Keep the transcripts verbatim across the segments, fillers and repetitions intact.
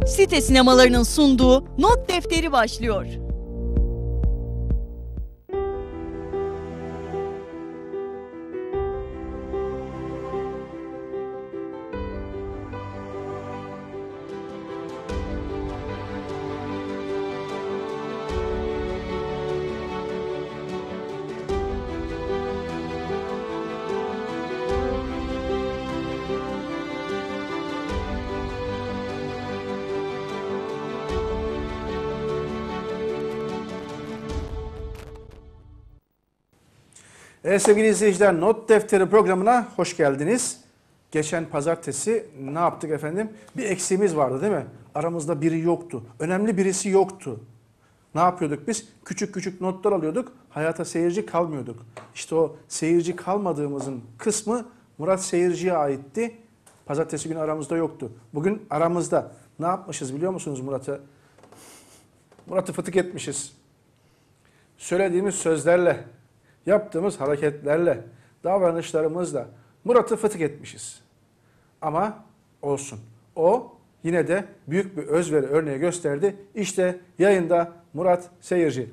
Site sinemalarının sunduğu Not Defteri başlıyor. Evet sevgili izleyiciler, Not Defteri programına hoş geldiniz. Geçen pazartesi ne yaptık efendim? Bir eksiğimiz vardı değil mi? Aramızda biri yoktu. Önemli birisi yoktu. Ne yapıyorduk biz? Küçük küçük notlar alıyorduk. Hayata seyirci kalmıyorduk. İşte o seyirci kalmadığımızın kısmı Murat Seyirci'ye aitti. Pazartesi günü aramızda yoktu. Bugün aramızda. Ne yapmışız biliyor musunuz Murat'ı? Murat'ı fıtık etmişiz. Söylediğimiz sözlerle, yaptığımız hareketlerle, davranışlarımızla Murat'ı fıtık etmişiz. Ama olsun. O yine de büyük bir özveri örneği gösterdi. İşte yayında Murat Seyirci.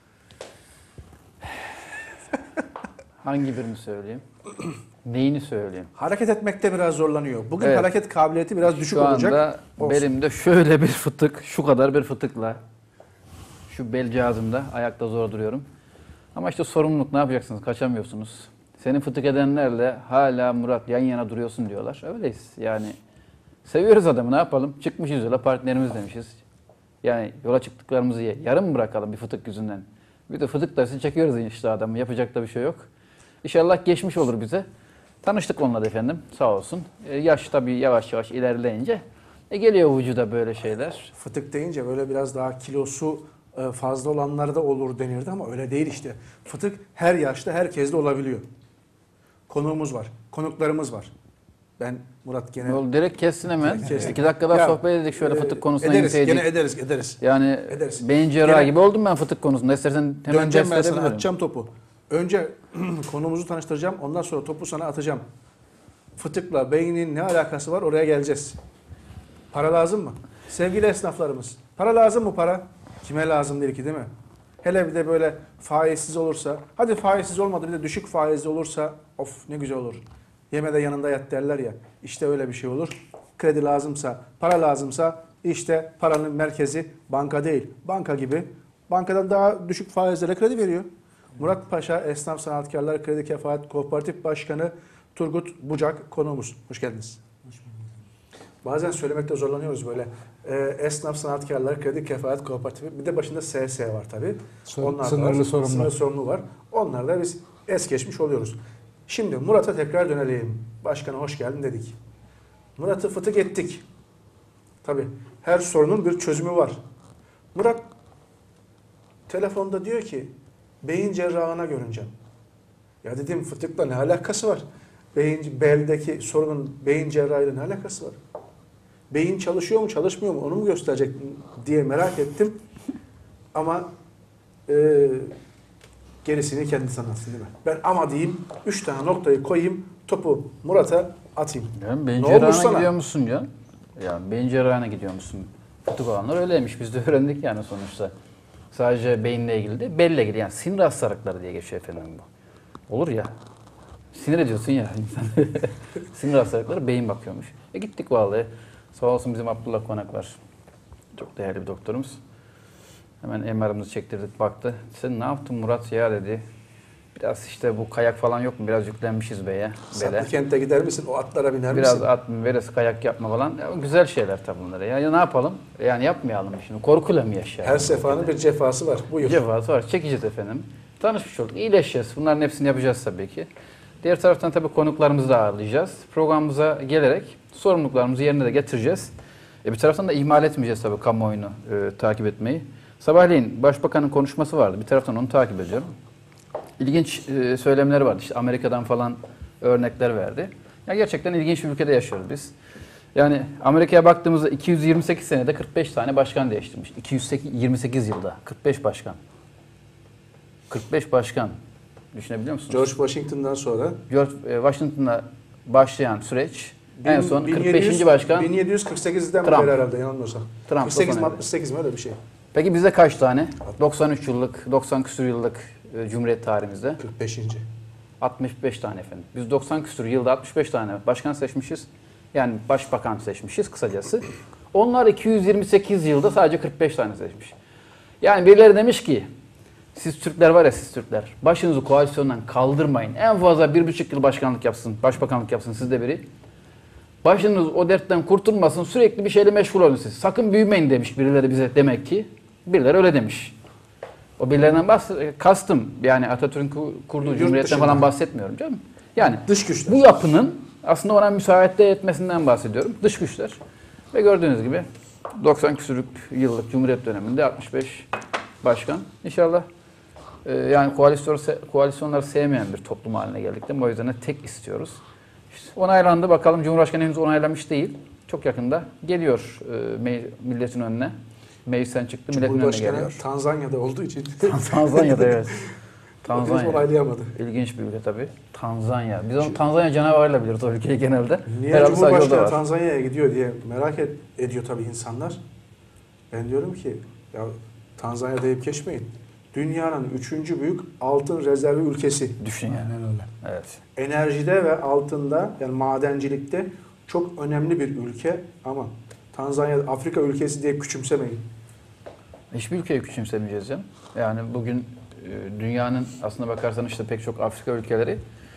Hangi birini söyleyeyim? Neyini söyleyeyim? Hareket etmekte biraz zorlanıyor. Bugün Evet. hareket kabiliyeti biraz düşük Şu olacak. anda Olsun. belimde şöyle bir fıtık, şu kadar bir fıtıkla, şu bel cihazımda ayakta zor duruyorum. Ama işte sorumluluk, ne yapacaksınız? Kaçamıyorsunuz. Senin fıtık edenlerle hala Murat yan yana duruyorsun diyorlar. Öyleyiz yani. Seviyoruz adamı, ne yapalım? Çıkmışız yola, partnerimiz demişiz. Yani yola çıktıklarımızı yarım mı bırakalım bir fıtık yüzünden? Bir de fıtık dersi çekiyoruz işte adamı. Yapacak da bir şey yok. İnşallah geçmiş olur bize. Tanıştık onunla da efendim, sağ olsun. E, yaş tabii yavaş yavaş ilerleyince e, geliyor vücuda böyle şeyler. Fıtık deyince böyle biraz daha kilosu fazla olanlarda olur denirdi ama öyle değil işte. Fıtık her yaşta herkeste olabiliyor. Konuğumuz var, konuklarımız var. Ben Murat gene... Yol direkt kessin hemen. Kestik. İki dakika daha Ya, sohbet ededik şöyle e, fıtık konusuna ederiz, girseydik. gene ederiz, ederiz. Yani Ederiz. beyin cerrahı Gene- gibi oldum ben fıtık konusunda. İstersen hemen Döneceğim ders ben sana, verebilirim. atacağım topu. Önce konumuzu tanıştıracağım, ondan sonra topu sana atacağım. Fıtıkla beynin ne alakası var, oraya geleceğiz. Para lazım mı? Sevgili esnaflarımız, para lazım mı para? Kime lazım değil ki değil mi? Hele bir de böyle faizsiz olursa, hadi faizsiz olmadı bir de düşük faizli olursa, of ne güzel olur. Yeme de yanında yat derler ya, işte öyle bir şey olur. Kredi lazımsa, para lazımsa, işte paranın merkezi banka değil, banka gibi. Bankadan daha düşük faizlere kredi veriyor. Murat Paşa Esnaf Sanatkarlar Kredi Kefaat Kooperatif Başkanı Turgut Bucak konuğumuz. Hoş geldiniz. Hoş bulduk. Bazen söylemekte zorlanıyoruz böyle. Ee, Esnaf Sanatkarlar Kredi Kefaat Kooperatifi. Bir de başında S S var tabii. Sor- Onlar da sınırlı var. sorumlu. Sınırlı sorumlu var. Onlar da biz es geçmiş oluyoruz. Şimdi Murat'a tekrar dönelim. Başkan'a hoş geldin dedik. Murat'ı fıtık ettik. Tabii her sorunun bir çözümü var. Murat telefonda diyor ki beyin cerrahına görüneceğim. Ya dedim fıtıkla ne alakası var? Beyin, beldeki sorunun beyin cerrahıyla ne alakası var? Beyin çalışıyor mu çalışmıyor mu onu mu gösterecek diye merak ettim. Ama e, gerisini kendi sanatsın değil mi? Ben ama diyeyim, üç tane noktayı koyayım, topu Murat'a atayım. Yani beyin Ne olmuş cerrahına sana? gidiyor musun ya? Ya beyin cerrahına gidiyor musun? Fıtık olanlar öyleymiş. Biz de öğrendik yani sonuçta. Sadece beyinle ilgili değil, belle ilgili. Yani sinir hastalıkları diye geçiyor efendim bu. Olur ya. Sinir ediyorsun ya insan. Sinir hastalıkları beyin bakıyormuş. E gittik vallahi. Sağ olsun bizim Abdullah Konak var. Çok değerli bir doktorumuz. Hemen M R'ımızı çektirdik, baktı. Sen ne yaptın Murat ya dedi. Biraz işte bu kayak falan yok mu? Biraz yüklenmişiz beye. Bele. Saklıkent'e gider misin? O atlara biner Biraz misin? at mı, veresi kayak yapma falan. Ya, güzel şeyler tabii bunlar. Ya, ya ne yapalım? Yani yapmayalım şimdi. Korkuyla mı yaşayalım? Her sefanın bir cefası var. Buyur. Cevası var. Çekeceğiz efendim. Tanışmış olduk. İyileşeceğiz. Bunların hepsini yapacağız tabii ki. Diğer taraftan tabii konuklarımızı da ağırlayacağız. Programımıza gelerek sorumluluklarımızı yerine de getireceğiz. E bir taraftan da ihmal etmeyeceğiz tabii kamuoyunu e, takip etmeyi. Sabahleyin Başbakanın konuşması vardı. Bir taraftan onu takip ediyorum. İlginç e, söylemleri vardı. İşte Amerika'dan falan örnekler verdi. Ya gerçekten ilginç bir ülkede yaşıyoruz biz. Yani Amerika'ya baktığımızda iki yüz yirmi sekiz senede kırk beş tane başkan değiştirmiş. iki yüz yirmi sekiz yılda kırk beş başkan. kırk beş başkan. Düşünebiliyor musunuz? George Washington'dan sonra George e, Washington'la başlayan süreç En son kırk beşinci başkan bin yedi yüz kırk sekizden Trump. beri herhalde yanılmıyorsam. Trump kırk sekiz mi doksan altmış sekiz mi öyle bir şey. Peki bizde kaç tane? doksan üç yıllık, doksan küsur yıllık e, Cumhuriyet tarihimizde. kırk beşinci. altmış beş tane efendim. Biz doksan küsur yılda altmış beş tane başkan seçmişiz. Yani başbakan seçmişiz kısacası. Onlar iki yüz yirmi sekiz yılda sadece kırk beş tane seçmiş. Yani birileri demiş ki siz Türkler var ya siz Türkler başınızı koalisyondan kaldırmayın. En fazla bir buçuk yıl başkanlık yapsın, başbakanlık yapsın sizde biri. Başınız o dertten kurtulmasın sürekli bir şeyle meşgul olun siz. Sakın büyümeyin demiş birileri bize demek ki. Birileri öyle demiş. O birilerinden bahs- kastım yani Atatürk'ün kurduğu Yurt cumhuriyetten dışında. falan bahsetmiyorum canım. Yani Dış güçler. bu yapının aslında ona müsaade etmesinden bahsediyorum. Dış güçler. Ve gördüğünüz gibi doksan küsürlük yıllık Cumhuriyet döneminde altmış beş başkan. İnşallah e, yani koalisyon, koalisyonları sevmeyen bir toplum haline geldik de o yüzden de tek istiyoruz. İşte onaylandı. Bakalım Cumhurbaşkanı henüz onaylamış değil. Çok yakında geliyor e, me- milletin önüne. Meclisten çıktı, milletin önüne Cumhurbaşkanı geliyor. Tanzanya'da olduğu için Tanzanya'da evet. henüz Tanzanya. onaylayamadı. İlginç bir ülke tabii. Tanzanya. Biz onu Tanzanya canavarıyla biliriz o ülkeyi genelde. Niye Herhalde sadece o da Cumhurbaşkanı var. Tanzanya'ya gidiyor diye merak et, ediyor tabii insanlar. Ben diyorum ki ya Tanzanya deyip geçmeyin. Dünyanın üçüncü büyük altın rezervi ülkesi. Düşün yani. Aynen öyle. Evet. Enerjide ve altında yani madencilikte çok önemli bir ülke ama Tanzanya Afrika ülkesi diye küçümsemeyin. Hiçbir ülkeyi küçümsemeyeceğiz canım. Yani bugün e, dünyanın aslına bakarsan işte pek çok Afrika ülkeleri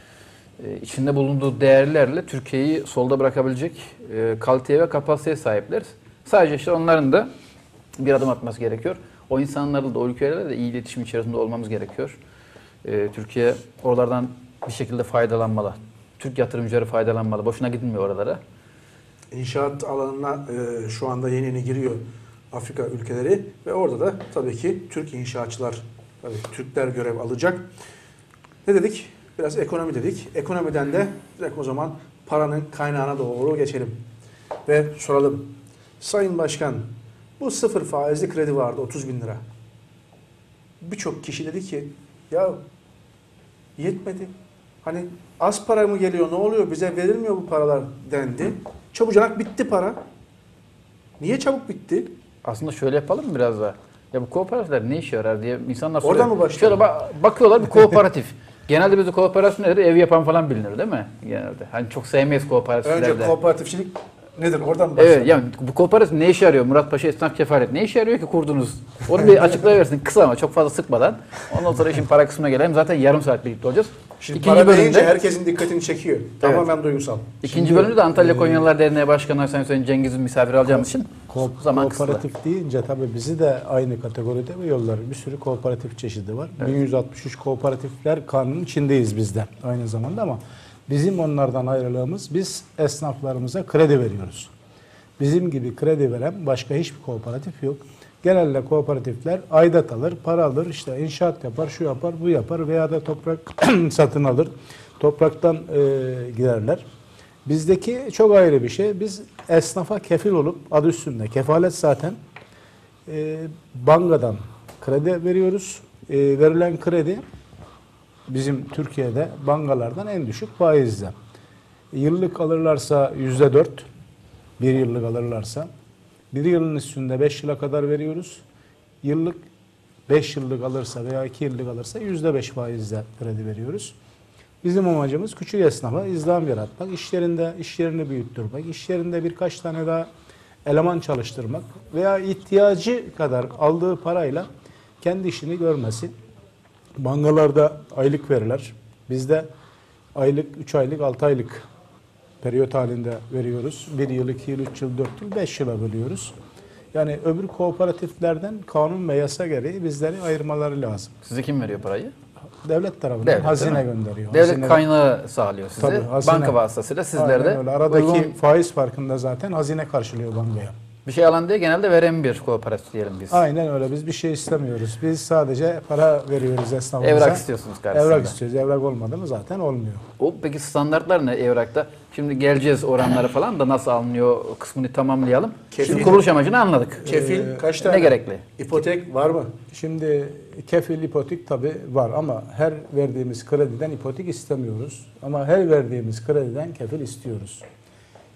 e, içinde bulunduğu değerlerle Türkiye'yi solda bırakabilecek e, kaliteye ve kapasiteye sahipler. Sadece işte onların da bir adım atması gerekiyor. O insanlarla da o ülkelerle de iyi iletişim içerisinde olmamız gerekiyor. E, Türkiye oralardan bir şekilde faydalanmalı. Türk yatırımcıları faydalanmalı. Boşuna gidilmiyor oralara. İnşaat alanına e, şu anda yeni yeni giriyor Afrika ülkeleri ve orada da tabii ki Türk inşaatçılar, tabii Türkler görev alacak. Ne dedik? Biraz ekonomi dedik. Ekonomiden de direkt o zaman paranın kaynağına doğru geçelim. Ve soralım. Sayın Başkan, bu sıfır faizli kredi vardı otuz bin lira. Birçok kişi dedi ki ya yetmedi. Hani az para mı geliyor ne oluyor bize verilmiyor bu paralar dendi. Çabucak bitti para. Niye çabuk bitti? Aslında şöyle yapalım mı biraz daha? Ya bu kooperatifler ne işe yarar diye insanlar Oradan soruyor. mı başlayalım? Şöyle ba- bakıyorlar bir kooperatif. Genelde bizde kooperatif nedir? Ev yapan falan bilinir değil mi? Genelde. Hani çok sevmeyiz kooperatiflerde. Önce kooperatifçilik nedir? Oradan mı başlayalım? Evet yani bu kooperatif ne işe yarıyor? Muratpaşa Esnaf Kefalet ne işe yarıyor ki kurdunuz? Onu bir açıklayıversin kısa ama çok fazla sıkmadan. Ondan sonra işin para kısmına gelelim. Zaten yarım saat birlikte olacağız. Şimdi İkinci para deyince bölümde, herkesin dikkatini çekiyor. Tamamen duygusal. ikinci Şimdi, bölümde de Antalya e, Konyalılar Derneği Başkanı Hasan Hüseyin Cengiz'in misafir alacağımız için Ko- zaman kısıtlı. kooperatif deyince tabii bizi de aynı kategoride mi yollar? Bir sürü kooperatif çeşidi var. Evet. bin yüz altmış üç kooperatifler kanunun içindeyiz biz de aynı zamanda ama bizim onlardan ayrılığımız biz esnaflarımıza kredi veriyoruz. Bizim gibi kredi veren başka hiçbir kooperatif yok. Genelde kooperatifler aidat alır, para alır, işte inşaat yapar, şu yapar, bu yapar veya da toprak satın alır. Topraktan e, girerler. Bizdeki çok ayrı bir şey. Biz esnafa kefil olup adı üstünde kefalet zaten e, bankadan kredi veriyoruz. E, verilen kredi bizim Türkiye'de bankalardan en düşük faizle. Yıllık alırlarsa yüzde dört, bir yıllık alırlarsa bir yılın üstünde beş yıla kadar veriyoruz. Yıllık beş yıllık alırsa veya iki yıllık alırsa yüzde beş faizle kredi veriyoruz. Bizim amacımız küçük esnafa izdiham yaratmak, iş yerinde iş yerini büyüttürmek, iş yerinde birkaç tane daha eleman çalıştırmak veya ihtiyacı kadar aldığı parayla kendi işini görmesi. Bankalarda aylık verirler. Bizde aylık, üç aylık, altı aylık periyot halinde veriyoruz. bir yıl, iki yıl, üç yıl, dört yıl, beş yıla bölüyoruz. Yani öbür kooperatiflerden kanun ve yasa gereği bizleri ayırmaları lazım. Size kim veriyor parayı? Devlet tarafından Devlet, hazine değil mi? gönderiyor. Devlet Hazine- kaynağı sağlıyor size. Tabii, hazine. Banka vasıtasıyla sizler Aynen de öyle. Aradaki uygun faiz farkında zaten hazine karşılıyor bankaya. bir şey alan diye genelde veren bir kooperatif diyelim biz. Aynen öyle. Biz bir şey istemiyoruz. Biz sadece para veriyoruz esnafımıza. Evrak istiyorsunuz karşısında. Evrak istiyoruz. Evrak olmadı mı zaten olmuyor. O peki standartlar ne evrakta? Şimdi geleceğiz oranları falan da nasıl alınıyor o kısmını tamamlayalım. Kefil- Şimdi kuruluş amacını anladık. Kefil Ee, kaç tane? Ne gerekli? İpotek var mı? Şimdi kefil ipotek tabi var ama her verdiğimiz krediden ipotek istemiyoruz. Ama her verdiğimiz krediden kefil istiyoruz.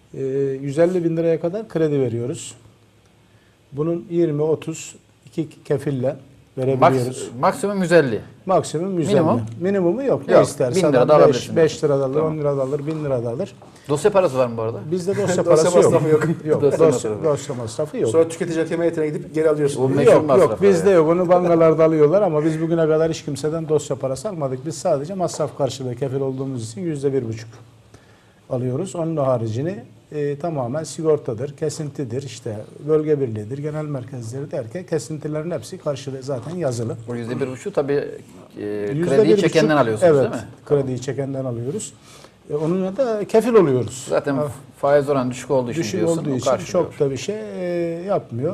e, yüz elli bin liraya kadar kredi veriyoruz. Bunun yirmi otuz iki kefille verebiliyoruz. Maks, maksimum yüz elli. Maksimum yüz elli. Minimum? Minimumu yok. Ne Yok, isterse bin lira adam da beş, alabilirsin. beş lira da alır, Tamam. on lira da alır, bin lira da alır. Dosya parası var mı bu arada? Bizde dosya Dosya parası yok. masrafı yok. Yok, Dosya dosya, masrafı. dosya masrafı yok. Sonra tüketici hakem heyetine gidip geri alıyorsun. O meşhur Yok yok masrafı bizde yani. yok. Onu bankalarda alıyorlar ama biz bugüne kadar hiç kimseden dosya parası almadık. Biz sadece masraf karşılığı kefil olduğumuz için yüzde bir buçuk alıyoruz. Onun haricini e, tamamen sigortadır, kesintidir, işte bölge birliğidir, genel merkezleri derken kesintilerin hepsi karşılığı zaten yazılı. O yüzde bir buçuk tabii e, Yüzde krediyi bir çekenden buçuk, alıyorsunuz evet, değil mi? krediyi çekenden alıyoruz. E, onunla da kefil oluyoruz. Zaten Ha, faiz oranı düşük olduğu için düşük diyorsun. olduğu o için karşılıyor. çok da bir şey e, yapmıyor.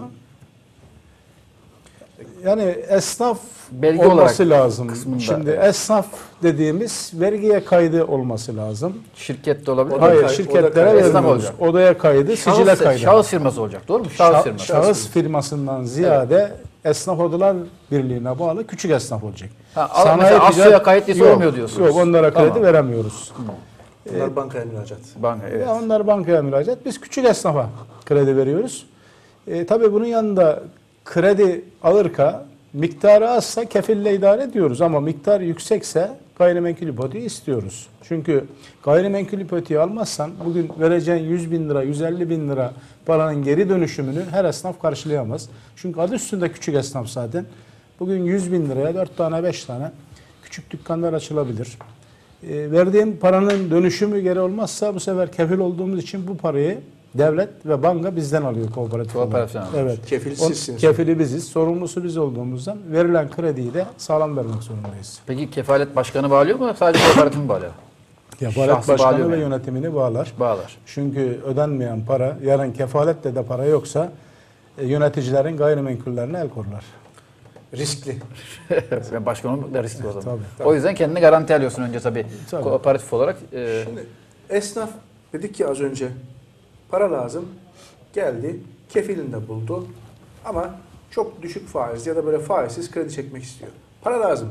Yani esnaf Belge olması olarak lazım. kısmında, Şimdi evet. esnaf dediğimiz vergiye kaydı olması lazım. Şirkette olabilir. O da Hayır, kay- o da şirketlere kaydı. Esnaf vermiyoruz. olacak. Odaya kaydı, sicile Şahıs, kaydı. şahıs firması olacak doğru mu? Şahıs Şa- firması. şahıs firmasından ziyade Esnaf Odalar Birliği'ne bağlı küçük esnaf olacak. Ha, al- Sanayi mesela ticaret- Asya'ya kayıtlıysa Yok, olmuyor diyorsunuz. Yok, onlara kredi Tamam. veremiyoruz. Bunlar bankaya müracaat. Banka evet. Ya onlar bankaya müracaat. Biz küçük esnafa kredi veriyoruz. E, tabii bunun yanında kredi alırken miktarı azsa kefille idare ediyoruz ama miktar yüksekse gayrimenkul hipoteki istiyoruz. Çünkü gayrimenkul hipoteki almazsan bugün vereceğin yüz bin lira, yüz elli bin lira paranın geri dönüşümünü her esnaf karşılayamaz. Çünkü adı üstünde küçük esnaf zaten. Bugün yüz bin liraya dört tane, beş tane küçük dükkanlar açılabilir. E, verdiğim paranın dönüşümü geri olmazsa bu sefer kefil olduğumuz için bu parayı devlet ve banka bizden alıyor kooperatif. Kooperatif olarak. alıyor. Evet. Kefil O- sizsiniz. Kefili biziz. Sorumlusu biz olduğumuzdan verilen krediyi de sağlam vermek zorundayız. Peki kefalet başkanı bağlıyor mu sadece kooperatif mi bağlıyor? Kefalet Şahsı bağlıyor başkanı ve yani. yönetimini bağlar. Bağlar. Çünkü ödenmeyen para, yarın kefaletle de para yoksa e, yöneticilerin gayrimenkullerine el korlar. Riskli. Ben başkan olmak da riskli o zaman. Tabii. O yüzden kendini garanti alıyorsun önce tabii. Tabii. Kooperatif olarak. E, Şimdi esnaf dedik ki az önce para lazım. Geldi. Kefilini de buldu. Ama çok düşük faiz ya da böyle faizsiz kredi çekmek istiyor. Para lazım.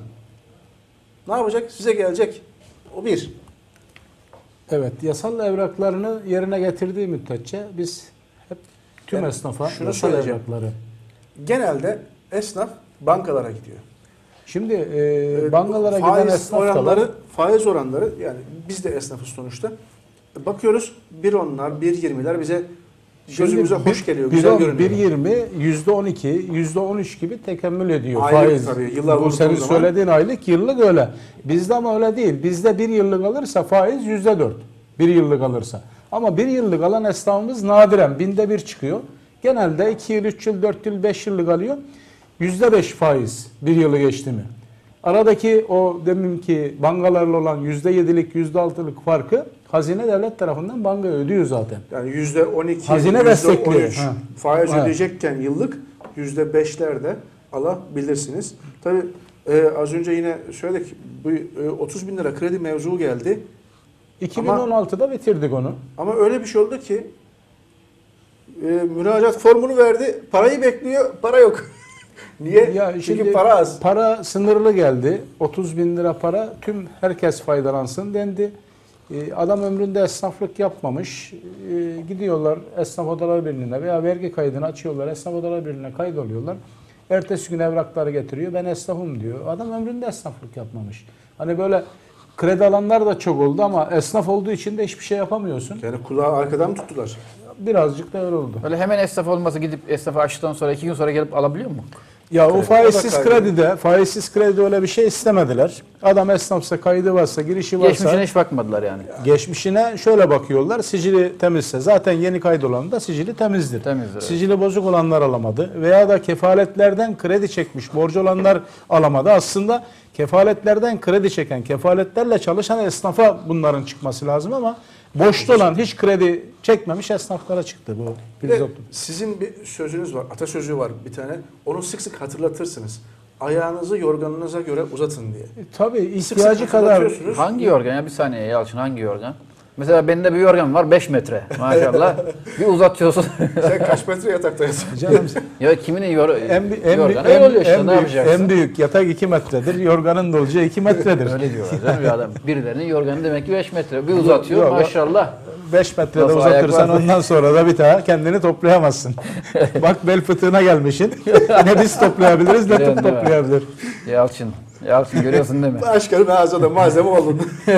Ne yapacak? Size gelecek. O bir. Evet, yasal evraklarını yerine getirdiği müddetçe biz hep tüm Ben esnafa şunu yasal söyleyeceğim. evrakları. Genelde esnaf bankalara gidiyor. Şimdi e, Ee, bankalara faiz giden esnaf da var. oranları, faiz oranları yani biz de esnafız sonuçta. Bakıyoruz bir onlar, bir yirmiler bize gözümüze Şimdi hoş geliyor, bir- güzel bir on, görünüyor. bir yirmi, yüzde on iki, yüzde on üç gibi tekemmül ediyor Aylık faiz. tabii, yıllar Bu vurduğu senin zaman- söylediğin aylık, yıllık öyle. Bizde ama öyle değil. Bizde bir yıllık alırsa faiz yüzde dört. Bir yıllık alırsa. Ama bir yıllık alan esnafımız nadiren binde bir çıkıyor. Genelde iki yıl, üç yıl, dört yıl, beş yıllık alıyor. Yüzde beş faiz bir yılı geçti mi? Aradaki o deminki bankalarla olan yüzde yedilik, yüzde altılık farkı hazine devlet tarafından bankaya ödüyor zaten. Yani yüzde on iki, Hazine yüzde destekliyor. on üç Ha. faiz Evet. ödeyecekken yıllık yüzde beşler de alabilirsiniz. Tabii e, az önce yine söyledik bu e, otuz bin lira kredi mevzu geldi. iki bin on altıda bitirdik onu. Ama öyle bir şey oldu ki e, müracaat formunu verdi, parayı bekliyor, para yok. Niye? Ya Çünkü şimdi para az. Para sınırlı geldi. otuz bin lira para tüm herkes faydalansın dendi. Ee, Adam ömründe esnaflık yapmamış. Ee, Gidiyorlar Esnaf Odalar Birliği'ne veya vergi kaydını açıyorlar. Esnaf Odalar Birliği'ne kaydoluyorlar. Ertesi gün evrakları getiriyor. Ben esnafım diyor. Adam ömründe esnaflık yapmamış. Hani böyle kredi alanlar da çok oldu ama esnaf olduğu için de hiçbir şey yapamıyorsun. Yani kulağı arkadan mı tuttular? Birazcık da öyle oldu. öyle hemen esnaf olması gidip esnafı açtıktan sonra iki gün sonra gelip alabiliyor mu? Ya o Kredi. faizsiz O da kaydı. kredide, faizsiz kredi öyle bir şey istemediler. Adam esnafsa, kaydı varsa, girişi varsa, Geçmişine hiç bakmadılar yani. geçmişine şöyle bakıyorlar. Sicili temizse, zaten yeni kaydolan da sicili temizdir. Temizdir, evet. Sicili bozuk olanlar alamadı veya da kefaletlerden kredi çekmiş, borcu olanlar alamadı. Aslında kefaletlerden kredi çeken, kefaletlerle çalışan esnafa bunların çıkması lazım ama boşta olan, hiç kredi çekmemiş esnaflara çıktı bu. Bir de Biz- sizin bir sözünüz var, atasözü var bir tane. Onu sık sık hatırlatırsınız. Ayağınızı yorganınıza göre uzatın diye. Tabii Sık sık ihtiyacı kadar hatırlatıyorsunuz. Hangi yorgan ya? Bir saniye Yalçın hangi yorgan? Mesela bende bir yorgan var beş metre maşallah. Bir uzatıyorsun. Sen kaç metre yatakta yatıyorsun? Canım, Ya kiminin yor en, bi- en, yorganı bi- en, öyle işte en ne büyük, yapacaksın? en büyük yatak iki metredir. Yorganın da olacağı iki metredir. Öyle diyorlar canım ya adam. Birilerinin yorganı demek ki beş metre. Bir uzatıyor Yok, maşallah. beş metrede Nasıl uzatırsan ayak var? ondan sonra da bir daha kendini toplayamazsın. Bak bel fıtığına gelmişsin. Ne biz toplayabiliriz ne Görüyorsun tut değil mi? toplayabilir. Yalçın. Yalçın görüyorsun değil mi? Başkanım ağzına malzeme oldun.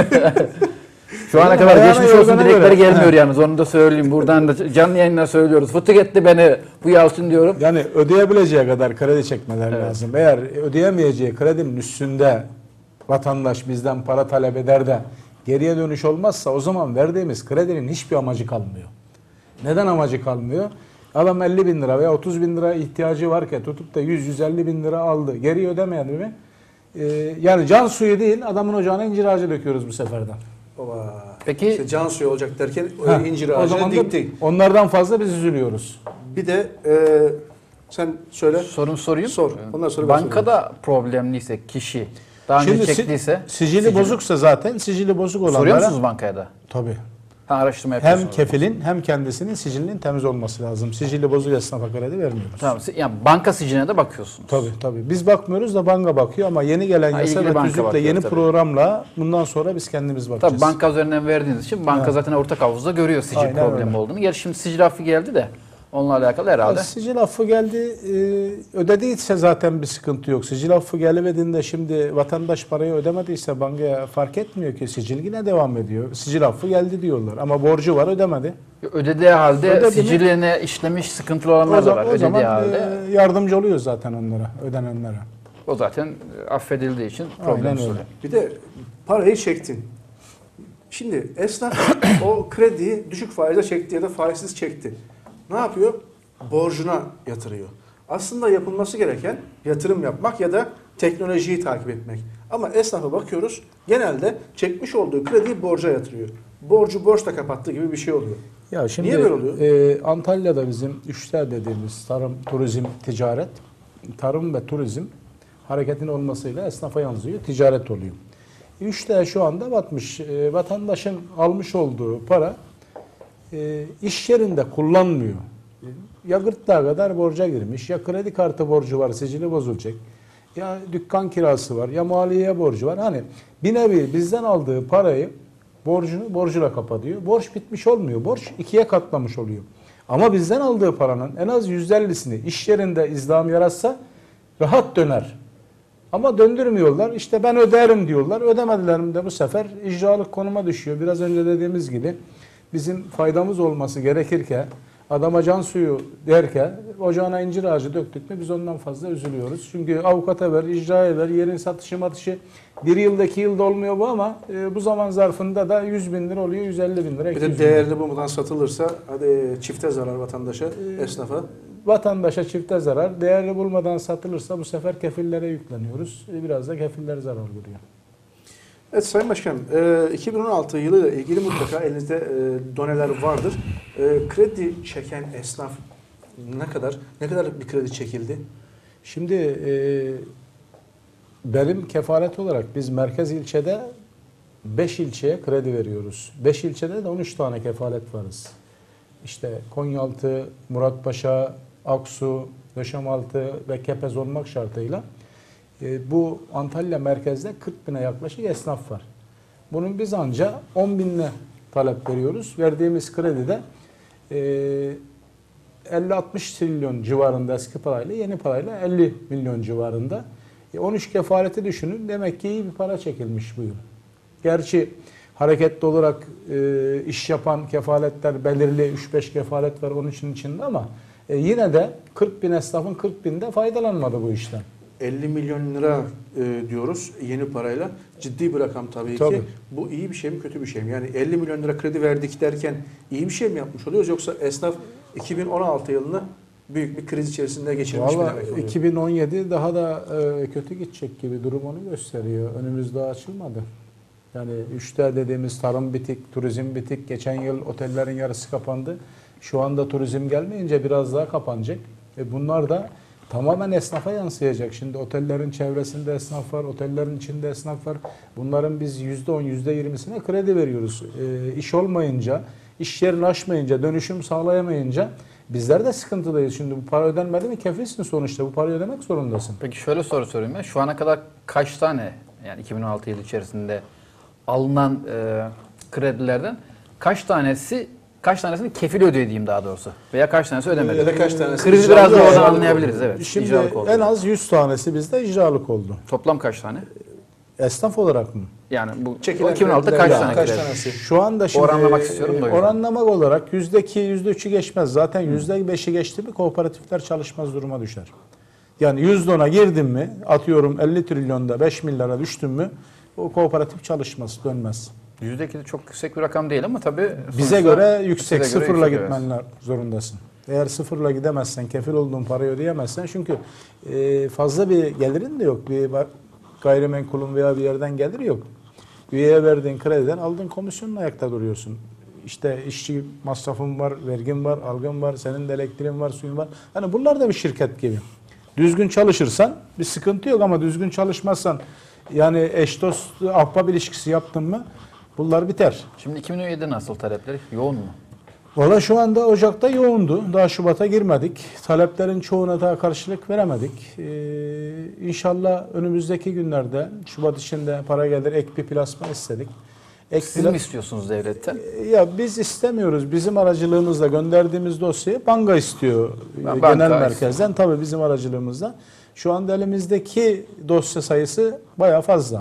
Şu ana Oğlum, kadar ayağına geçmiş olsun yorgana dilekleri göre. gelmiyor yalnız onu da söyleyeyim. Buradan da canlı yayınla söylüyoruz. Fıtık etti beni bu Yalçın diyorum. Yani ödeyebileceği kadar kredi çekmeler Evet. lazım. Eğer ödeyemeyeceği kredinin üstünde vatandaş bizden para talep eder de geriye dönüş olmazsa o zaman verdiğimiz kredinin hiçbir amacı kalmıyor. Neden amacı kalmıyor? Adam elli bin lira veya otuz bin lira ihtiyacı varken tutup da yüz yüz elli bin lira aldı. Geri ödemeyen mi? Ee, yani can suyu değil adamın ocağına incir ağacı döküyoruz bu seferden. Baba. Peki- İşte can suyu olacak derken Ha, incir o ağacını zaman da diktik. onlardan fazla biz üzülüyoruz. Bir de e, sen söyle. Sorun sorayım. Sor. Ondan sonra ben Bankada problemliyse kişi daha önce Şimdi si- çektiyse sicili bozuksa zaten sicili bozuk soruyor olanlara musunuz bankaya da? tabii. Ha, araştırma Hem yapıyorsunuz. kefilin hem kendisinin sicilinin temiz olması lazım. Sicili bozuk esnafa kredi vermiyoruz. Tamam. si- Yani banka siciline de bakıyorsunuz. Tabii tabii. Biz bakmıyoruz da banka bakıyor ama yeni gelen Ha, yasa ilgili ve banka tüzükle bakıyor yeni tabii. programla bundan sonra biz kendimiz bakacağız. Tabii banka üzerinden verdiğiniz için banka Evet. zaten ortak havuzda görüyor sicil Aynen problemi öyle. olduğunu. Gerçi şimdi sicil affı geldi de onunla alakalı herhalde. Ya sicil affı geldi, e, ödediyse zaten bir sıkıntı yok. Sicil affı gelmediğinde şimdi vatandaş parayı ödemediyse bankaya fark etmiyor ki sicil yine devam ediyor. Sicil affı geldi diyorlar ama borcu var ödemedi. Ödediği halde Ödedi mi? siciline işlemiş sıkıntılı O, olanlar da zaman, var. o Ödediği zaman halde. e, yardımcı oluyor zaten onlara, ödenenlere. O zaten affedildiği için problem Aynen öyle. oluyor. Bir de parayı çektin. Şimdi esnaf o krediyi düşük faizle çekti ya da faizsiz çekti. Ne yapıyor? Borcuna yatırıyor. Aslında yapılması gereken yatırım yapmak ya da teknolojiyi takip etmek. Ama esnafa bakıyoruz genelde çekmiş olduğu krediyi borca yatırıyor. Borcu borçla kapattığı gibi bir şey oluyor. Ya şimdi Niye böyle oluyor? e, Antalya'da bizim üçler dediğimiz tarım, turizm, ticaret, tarım ve turizm hareketin olmasıyla esnafa yansıyor, ticaret oluyor. Üçler şu anda batmış. E, vatandaşın almış olduğu para e, iş yerinde kullanmıyor. E, Ya gırtlağa kadar borca girmiş, ya kredi kartı borcu var, sicili bozulacak. Ya dükkan kirası var, ya maliyeye borcu var. Hani bir nevi bizden aldığı parayı borcunu borcuyla kapatıyor. Borç bitmiş olmuyor. Borç ikiye katlamış oluyor. Ama bizden aldığı paranın en az yüzde ellisini iş yerinde izdiham yaratsa rahat döner. Ama döndürmüyorlar. İşte ben öderim diyorlar. Ödemediler mi de bu sefer icralık konuma düşüyor. Biraz önce dediğimiz gibi bizim faydamız olması gerekirken adama can suyu derken ocağına incir ağacı döktük mü biz ondan fazla üzülüyoruz. Çünkü avukata ver, icraya ver, yerin satışı matışı bir yılda iki yılda olmuyor bu ama e, bu zaman zarfında da yüz bin lira oluyor, yüz elli bin lira. Bir iki de yüz bin lira. değerini bulmadan satılırsa hadi çifte zarar vatandaşa, esnafa. Vatandaşa çifte zarar, değerli bulmadan satılırsa bu sefer kefillere yükleniyoruz. E, Biraz da kefiller zarar görüyor. Evet Sayın Başkanım, e, iki bin on altı yılıyla ilgili mutlaka elinizde e, doneler vardır. E, kredi çeken esnaf ne kadar, ne kadar bir kredi çekildi? Şimdi e, benim kefalet olarak biz merkez ilçede beş ilçeye kredi veriyoruz. beş ilçede de on üç tane kefalet varız. İşte Konyaaltı, Muratpaşa, Aksu, Döşemaltı ve Kepez olmak şartıyla e, bu Antalya merkezde kırk bine yaklaşık esnaf var. Bunun biz anca on binine talep veriyoruz. Verdiğimiz kredide e, elli altmış trilyon civarında eski parayla, yeni parayla elli milyon civarında. E, on üç kefaleti düşünün. Demek ki iyi bir para çekilmiş bu yıl. Gerçi hareketli olarak e, iş yapan kefaletler belirli üç beş kefalet var onun için içinde ama e, yine de kırk bin esnafın kırk binde faydalanmadı bu işten. elli milyon lira e, diyoruz yeni parayla. Ciddi bir rakam tabii, Tabii. ki. Bu iyi bir şey mi kötü bir şey mi? Yani elli milyon lira kredi verdik derken iyi bir şey mi yapmış oluyoruz yoksa esnaf iki bin on altı yılını büyük bir kriz içerisinde geçirmiş mi Valla demek oluyor? iki bin on yedi daha da e, kötü gidecek gibi durum onu gösteriyor. Önümüz daha açılmadı. Yani üçte dediğimiz tarım bitik, turizm bitik. Geçen yıl otellerin yarısı kapandı. Şu anda turizm gelmeyince biraz daha kapanacak. E bunlar da tamamen esnafa yansıyacak. Şimdi otellerin çevresinde esnaf var, otellerin içinde esnaf var. Bunların biz yüzde on, yüzde yirmisine kredi veriyoruz. E, iş olmayınca, iş yerini aşmayınca, dönüşüm sağlayamayınca bizler de sıkıntıdayız. Şimdi bu para ödenmedi mi kefilsin sonuçta. Bu parayı ödemek zorundasın. Peki şöyle soru sorayım ben. Şu ana kadar kaç tane, yani iki bin on altı yılı içerisinde alınan e, kredilerden kaç tanesi kaç tanesini kefil ödüyor diyeyim daha doğrusu. Veya kaç tanesi ödemedi. Ya da kaç tanesi Krizi icralık biraz da oldu. oradan anlayabiliriz. Evet. Şimdi icralık oldu. en az yüz tanesi bizde icralık oldu. Toplam kaç tane? Esnaf olarak mı? Yani bu Çekilen iki bin on altıda kaç krediler tane kaç kredi? tanesi? Şu anda şimdi Oranlamak istiyorum da o yüzden. oranlamak olarak yüzde iki, yüzde üçü geçmez. Zaten yüzde beşi geçti mi kooperatifler çalışmaz duruma düşer. Yani yüz dona girdin mi, atıyorum elli trilyonda beş milyara düştün mü o kooperatif çalışmaz, dönmez. yüzde iki de çok yüksek bir rakam değil ama tabii Bize sonuçta göre yüksek, size göre sıfırla yüksek, evet. gitmen zorundasın. Eğer sıfırla gidemezsen, kefil olduğun parayı ödeyemezsen, çünkü e, fazla bir gelirin de yok. Bir bak, gayrimenkulün veya bir yerden geliri yok. Üyeye verdiğin krediden aldığın komisyonla ayakta duruyorsun. İşte işçi masrafın var, vergin var, algın var, senin de elektriğin var, suyun var. Hani bunlar da bir şirket gibi. Düzgün çalışırsan bir sıkıntı yok ama düzgün çalışmazsan, yani eş dost ahbap ilişkisi yaptın mı bunlar biter. Şimdi iki bin on yedi nasıl talepleri? Yoğun mu? Valla şu anda Ocak'ta yoğundu. Daha Şubat'a girmedik. Taleplerin çoğuna daha karşılık veremedik. Ee, İnşallah önümüzdeki günlerde Şubat içinde para gelir, ek bir plasma istedik. Ek Siz pla- mi istiyorsunuz devletten? Ya biz istemiyoruz. Bizim aracılığımızla gönderdiğimiz dosyayı banka istiyor. Ben Genel banka merkezden tabii bizim aracılığımızla. Şu anda elimizdeki dosya sayısı bayağı fazla.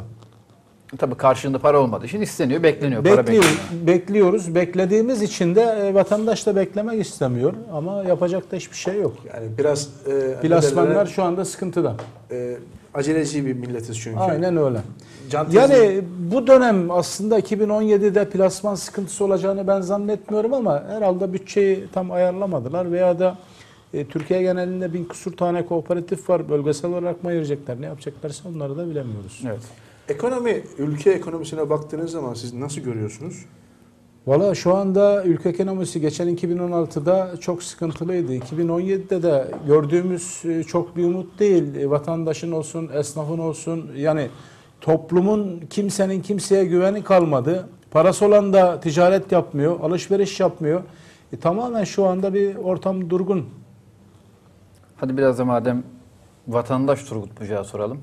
Tabii karşılığında para olmadığı için isteniyor, bekleniyor. Para Bekliyoruz, bekleniyor. bekliyoruz. Beklediğimiz için de e, vatandaş da beklemek istemiyor. Ama yapacak da hiçbir şey yok. Yani biraz e, Plasmanlar şu anda sıkıntıda. e, aceleci bir milletiz çünkü. Aynen öyle. Can Yani bu dönem aslında iki bin on yedide plasman sıkıntısı olacağını ben zannetmiyorum ama herhalde bütçeyi tam ayarlamadılar veya da e, Türkiye genelinde bin küsur tane kooperatif var. Bölgesel olarak mı ayıracaklar, ne yapacaklarsa onları da bilemiyoruz. Evet. Ekonomi, ülke ekonomisine baktığınız zaman siz nasıl görüyorsunuz? Valla şu anda ülke ekonomisi geçen iki bin on altıda çok sıkıntılıydı. iki bin on yedide de gördüğümüz e, çok bir umut değil. E, Vatandaşın olsun, esnafın olsun, yani toplumun kimsenin kimseye güveni kalmadı. Parası olan da ticaret yapmıyor, alışveriş yapmıyor. E, tamamen şu anda bir ortam durgun. Hadi biraz da madem vatandaş Turgut Bucak'a soralım.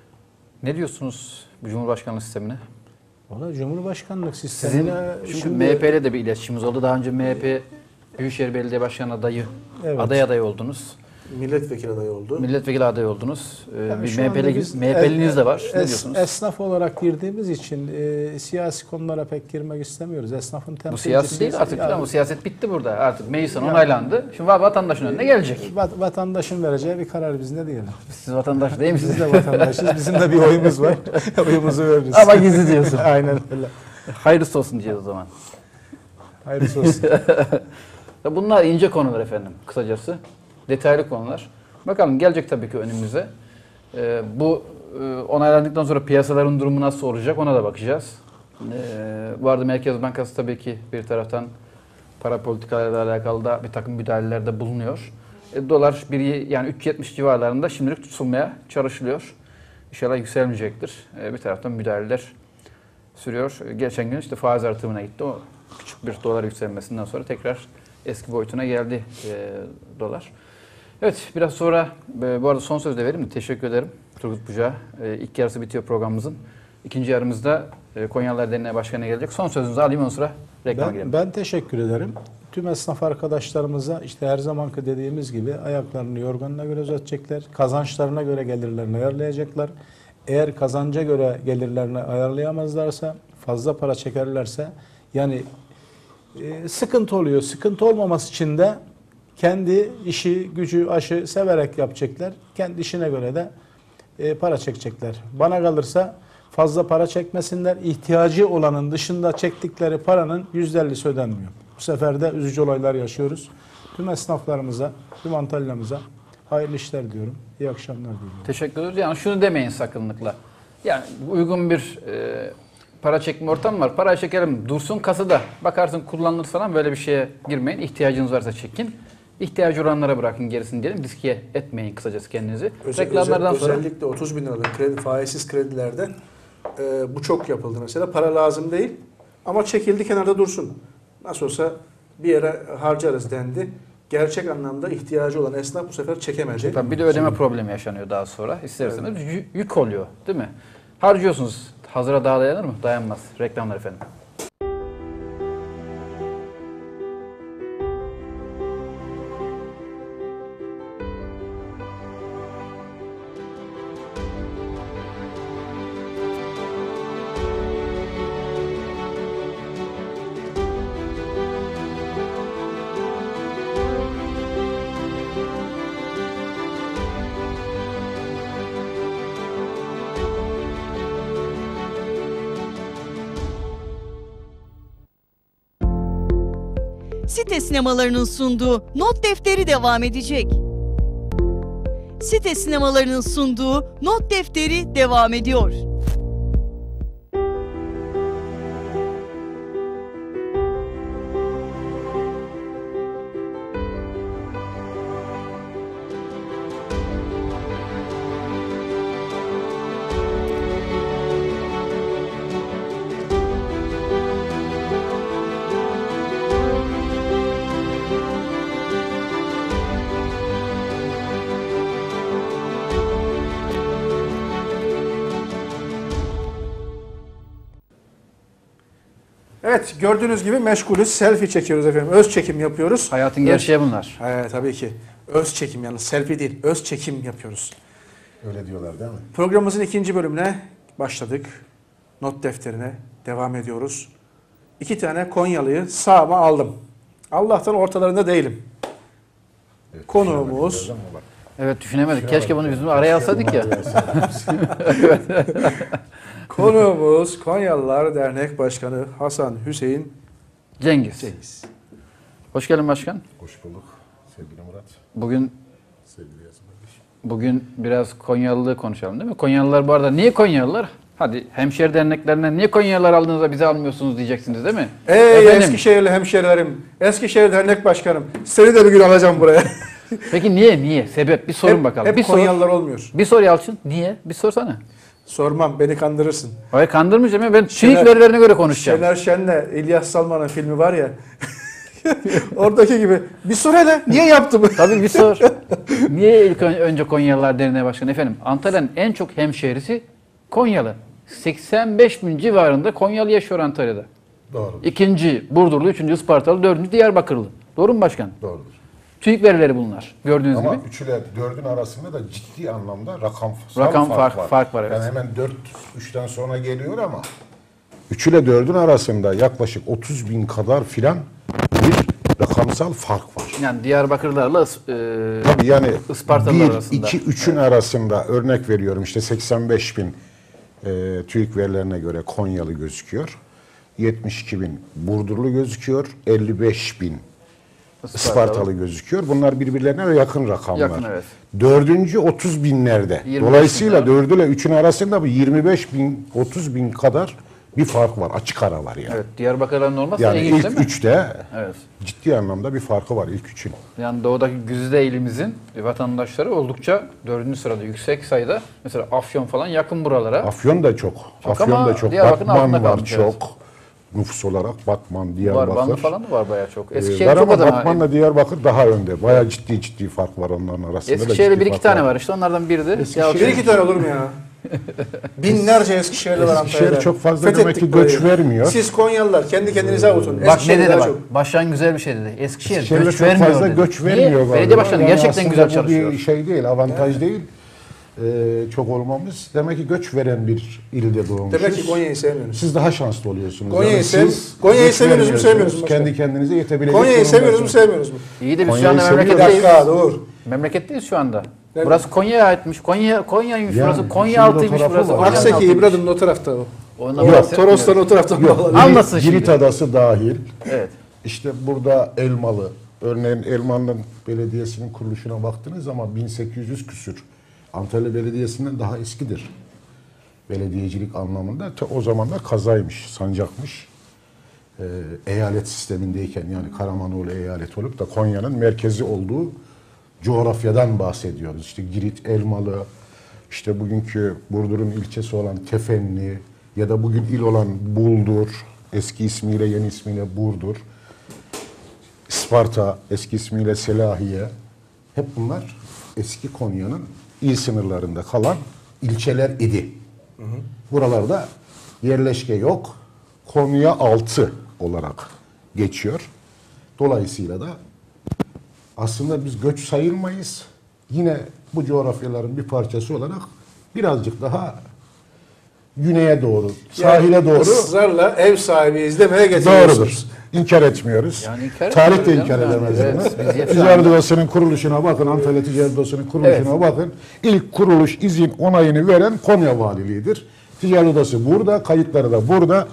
Ne diyorsunuz bu Cumhurbaşkanlığı sistemine? Valla Cumhurbaşkanlık Sizin sistemine çünkü şimdi M H P ile de bir iletişimimiz oldu. Daha önce M H P Büyükşehir Belediye Başkanı adayı, Evet. aday adayı oldunuz. Milletvekili adayı oldu. Milletvekili adayı oldunuz. Ee, Yani bir şu M H P'li anda biz M H P'liniz de var. Ne es- diyorsunuz? Esnaf olarak girdiğimiz için e, siyasi konulara pek girmek istemiyoruz. Esnafın Bu temsilcisi. siyasi değil artık. Yani- Yani, bu siyaset bitti burada. Artık meclisten Yani- onaylandı. Şimdi vatandaşın önüne gelecek. Vat- vatandaşın vereceği bir karar, biz ne diyelim. Siz vatandaş değil misiniz? Biz de vatandaşız. Bizim de bir oyumuz var. Oyumuzu veririz. Ama gizli diyorsun. Aynen öyle. Hayırlısı olsun diyeceğiz o zaman. Hayırlısı olsun. Bunlar ince konular efendim kısacası. Detaylı konular. Bakalım gelecek tabii ki önümüze. Ee, bu e, onaylandıktan sonra piyasaların durumu nasıl olacak ona da bakacağız. Ee, bu arada Merkez Bankası tabii ki bir taraftan para politikalarıyla alakalı da bir takım müdahalelerde bulunuyor. E, dolar bir yani üç yetmiş civarlarında şimdilik tutulmaya çalışılıyor. İnşallah yükselmeyecektir. E, bir taraftan müdahaleler sürüyor. Geçen gün işte faiz artımına gitti. O küçük bir dolar yükselmesinden sonra tekrar eski boyutuna geldi e, dolar. Evet, biraz sonra e, bu arada son sözü de vereyim mi? Teşekkür ederim Turgut Bucak'a. E, ilk yarısı bitiyor programımızın. İkinci yarımızda e, Konyalılar Derneği Başkanı gelecek. Son sözünüzü alayım, ondan sonra reklama Ben, girelim. ben teşekkür ederim. Tüm esnaf arkadaşlarımıza işte her zamanki dediğimiz gibi ayaklarını yorganına göre uzatacaklar. Kazançlarına göre gelirlerini ayarlayacaklar. Eğer kazanca göre gelirlerini ayarlayamazlarsa, fazla para çekerlerse yani e, sıkıntı oluyor. Sıkıntı olmaması için de kendi işi, gücü, aşı severek yapacaklar. Kendi işine göre de e, para çekecekler. Bana kalırsa fazla para çekmesinler. İhtiyacı olanın dışında çektikleri paranın yüzde ellisi ödenmiyor. Bu sefer de üzücü olaylar yaşıyoruz. Tüm esnaflarımıza, tüm Antalya'mıza hayırlı işler diyorum. İyi akşamlar diliyorum. Teşekkür ederiz. Yani şunu demeyin sakınlıkla. Yani uygun bir e, para çekme ortamı var. Parayı çekelim dursun kasada. Bakarsın kullanılır falan, böyle bir şeye girmeyin. İhtiyacınız varsa çekin. İhtiyacı olanlara bırakın gerisini diyelim. Riske etmeyin kısacası kendinizi. Özel, Reklamlardan özel, sonra özellikle otuz bin liralık kredi, faizsiz kredilerde e, bu çok yapıldı mesela. Para lazım değil ama çekildi, kenarda dursun. Nasıl olsa bir yere harcarız dendi. Gerçek anlamda ihtiyacı olan esnaf bu sefer çekemedi. tabii bir de ödeme problemi yaşanıyor daha sonra. İster istemez yü- yük oluyor değil mi? Harcıyorsunuz. Hazıra daha dayanır mı? Dayanmaz. Reklamlar efendim. Site sinemalarının sunduğu Not Defteri devam edecek. Site sinemalarının sunduğu Not Defteri devam ediyor. Evet, gördüğünüz gibi meşgulüz. Selfie çekiyoruz efendim. Öz çekim yapıyoruz. Hayatın Öz- gerçeği bunlar. Evet, tabii ki. Öz çekim, yani selfie değil. Öz çekim yapıyoruz. Öyle diyorlar değil mi? Programımızın ikinci bölümüne başladık. Not defterine devam ediyoruz. İki tane Konyalı'yı sağıma aldım. Allah'tan ortalarında değilim. Evet, Konuğumuz- düşünemedik, ama bak. Evet düşünemedik. Keşke bunu bizim araya alsaydık ya. Konuğumuz Konyalılar Dernek Başkanı Hasan Hüseyin Cengiz. Cengiz. Hoş geldin başkan. Hoş bulduk sevgili Murat, Bugün sevgili Yasin kardeşim. bugün biraz Konyalılığı konuşalım değil mi? Konyalılar bu arada niye Konyalılar? Hadi hemşehri derneklerinden niye Konyalılar aldığınızda bizi almıyorsunuz diyeceksiniz değil mi? Ey Efendim? Eskişehirli hemşehrilerim, Eskişehir Dernek Başkanım, seni de bir gün alacağım buraya. Peki niye? Niye? Sebep? Bir sorun hep, bakalım. Hep bir sor. Konyalılar olmuyor. Bir sor Yalçın. Niye? Bir sorsana. Sormam, beni kandırırsın. Hayır kandırmayacağım ya. Ben Şener- TÜİK verilerine göre konuşacağım. Şener Şen'le İlyas Salman'ın filmi var ya, oradaki gibi. Bir sor hele, niye yaptım? Tabii bir sor. Niye ilk ön- önce Konyalılar Derneği Başkanı? Efendim Antalya'nın en çok hemşehrisi Konyalı. seksen beş bin civarında Konyalı yaşıyor Antalya'da. Doğru. İkinci Burdurlu, üçüncü Ispartalı, dördüncü Diyarbakırlı. Doğru mu başkan? Doğrudur. TÜİK verileri bunlar. Gördüğünüz Ama gibi. üç ile dördün arasında da ciddi anlamda rakam Rakam fark, fark- var. fark var, evet. Yani hemen dört üçten sonra geliyor ama üç ile dördün arasında yaklaşık otuz bin kadar filan bir rakamsal fark var. Yani Diyarbakırlarla e, Tabii yani Ispartalılar bir, arasında. iki, üçün arasında örnek veriyorum işte seksen beş bin e, TÜİK verilerine göre Konyalı gözüküyor. yetmiş iki bin Burdurlu gözüküyor. elli beş bin Ispartalı gözüküyor. Bunlar birbirlerine yakın rakamlar. Yakın, evet. Dördüncü otuz binlerde. yirmi beş Dolayısıyla bin, dördü ile üçün arasında bu yirmi beş bin, otuz bin kadar bir fark var. Açık aralar yani. Evet, Diyarbakırların olmazsa Yani ilginç ilk değil mi? üçte Evet. ciddi anlamda bir farkı var ilk üçün. Yani doğudaki güzide ilimizin vatandaşları oldukça dördüncü sırada yüksek sayıda. Mesela Afyon falan yakın buralara. Afyon da çok. Çok Afyon ama da çok. Diyarbakır'ın altında Batman var kalmış, çok. evet. Nüfus olarak Batman, var, Diyarbakır. Vanlı falan da var bayağı çok. Ee, Eskişehir var çok ama adama. Batman'la Diyarbakır daha önde. Bayağı ciddi ciddi fark var onların arasında. da Eskişehir'de ciddi bir iki fark tane var işte onlardan biri de. Bir iki tane olur mu ya? Binlerce Eskişehirli var Eskişehir Antalya'da. çok fazla Fethettik demek ki burayı. göç vermiyor. Siz Konyalılar kendi kendinize avutun. Bak ne Eskişehir'de dedi daha bak. çok. Başkan güzel bir şey dedi. Eskişehir Eskişehir'de göç çok vermiyor fazla dedi. göç Niye? vermiyor galiba. Belediye başkanı Yani gerçekten aslında güzel bu çalışıyor. bir şey değil, avantaj değil. Ee, çok olmamız. Demek ki göç veren bir ilde doğmuşuz. Demek ki Konya'yı sevmiyorsunuz. Siz daha şanslı oluyorsunuz. Konya'yı sev- siz Konya'yı göç seviyoruz mu, vermiyorsunuz. sevmiyoruz mu başkanım? Kendi kendinize yetebilecek Konya'yı seviyoruz mu, durumdasınız. sevmiyoruz mu? İyi de biz şu Konya'yı anda seviyoruz. Bir memleketteyiz. dakika dur. Memleketteyiz şu anda. Nerede? Burası Konya'ya aitmiş. Konya Konya'ymış Yani burası. Konya şimdi o altıymış tarafı burası. var. Konya'nın Akseki altıymış. İbradım o tarafta o. Ondan Yok, bahsetmiyorum. Toros'tan o taraftan bağlı. Anlasın şimdi. Girit Adası dahil. Evet. İşte burada Elmalı, örneğin Elmalı'nın belediyesinin kuruluşuna baktığınız zaman bin sekiz yüz küsür. Antalya Belediyesi'nden daha eskidir. Belediyecilik anlamında. Te- O zamanlar kazaymış, sancakmış. e, eyalet sistemindeyken, yani Karamanoğlu eyalet olup da Konya'nın merkezi olduğu coğrafyadan bahsediyoruz. İşte Girit, Elmalı, işte bugünkü Burdur'un ilçesi olan Tefenli ya da bugün il olan Buldur, eski ismiyle yeni ismiyle Burdur, Isparta, eski ismiyle Selahiye, hep bunlar eski Konya'nın il sınırlarında kalan ilçeler idi. Hı hı. Buralarda yerleşke yok. Konya altı olarak geçiyor. Dolayısıyla da aslında biz göç sayılmayız. Yine bu coğrafyaların bir parçası olarak birazcık daha güneye doğru, sahile Yani doğru ısrarla ev sahibiyiz demeye getiriyorsunuz. doğrudur. İnkar etmiyoruz. Yani inkar Tarih de etmiyoruz inkar canım. edemez. Evet, bunu. biz yetiştik. Ticaret Odası'nın kuruluşuna bakın, Antalya Ticaret Odası'nın kuruluşuna Evet. bakın. İlk kuruluş izin onayını veren Konya Valiliğidir. Ticaret Odası burada, kayıtları da burada.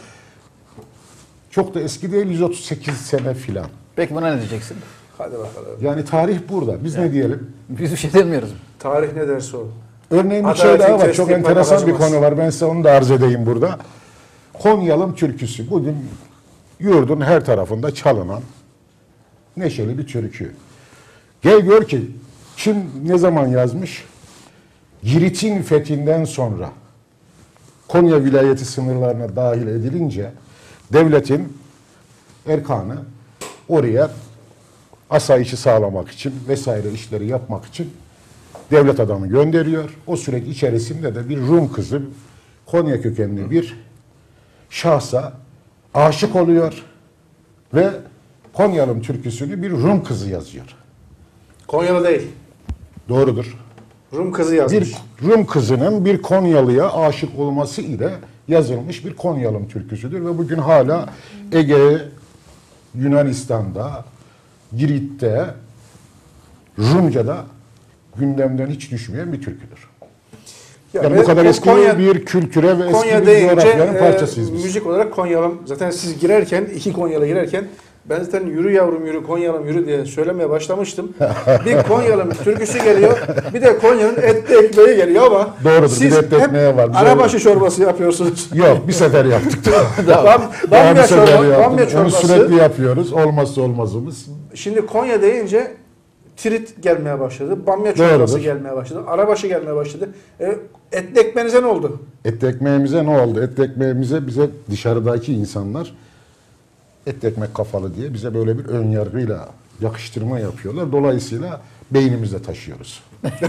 Çok da eski değil, yüz otuz sekiz sene filan. Peki buna ne diyeceksin? Hadi bakalım. Yani tarih burada. Biz ne diyelim? Biz bir şey demiyoruz. Tarih ne derse o. Örneğin bir Adaletin şey daha var. testi Çok yapmak enteresan bir acımaz. konu var. Ben size onu da arz edeyim burada. Konyalım türküsü. Bugün yurdun her tarafında çalınan neşeli bir türkü. Gel gör ki kim ne zaman yazmış? Girit'in fethinden sonra Konya vilayeti sınırlarına dahil edilince devletin erkanı oraya asayişi sağlamak için vesaire işleri yapmak için devlet adamı gönderiyor. O süreç içerisinde de bir Rum kızı, Konya kökenli bir şahsa aşık oluyor ve Konyalım türküsünü bir Rum kızı yazıyor. Konyalı değil. Doğrudur. Rum kızı yazmış. Bir Rum kızının bir Konyalı'ya aşık olması ile yazılmış bir Konyalım türküsüdür ve bugün hala Ege, Yunanistan'da, Girit'te, Rumca'da gündemden hiç düşmeyen bir türküdür. Ya Yani ve bu kadar Ko- eski Konya- bir kültüre ve eski Konya bir deyince coğrafyanın e, parçasıyız biz. müzik olarak Konyalım. Zaten siz girerken, iki Konyalı girerken ben zaten yürü yavrum yürü Konyalım yürü diye söylemeye başlamıştım. Bir Konyalım türküsü geliyor. Bir de Konya'nın etli ekmeği geliyor ama Doğrudur, bir siz de etli hep ekmeği var. Bize- arabaşı çorbası yapıyorsunuz. Yok, bir sefer yaptık. Bam, Daha bamya, bir sefer çorba, yaptık. bamya Onu çorbası. sürekli yapıyoruz. Olmazsa olmazımız. Şimdi Konya deyince tirit gelmeye başladı. Bamya çorbası Doğrudur. gelmeye başladı. Arabaşı gelmeye başladı. E, etli ekmeğinize ne oldu? Et ekmeğimize ne oldu? Et ekmeğimize bize dışarıdaki insanlar et ekmek kafalı diye bize böyle bir ön yargıyla yakıştırma yapıyorlar. Dolayısıyla beynimizde taşıyoruz.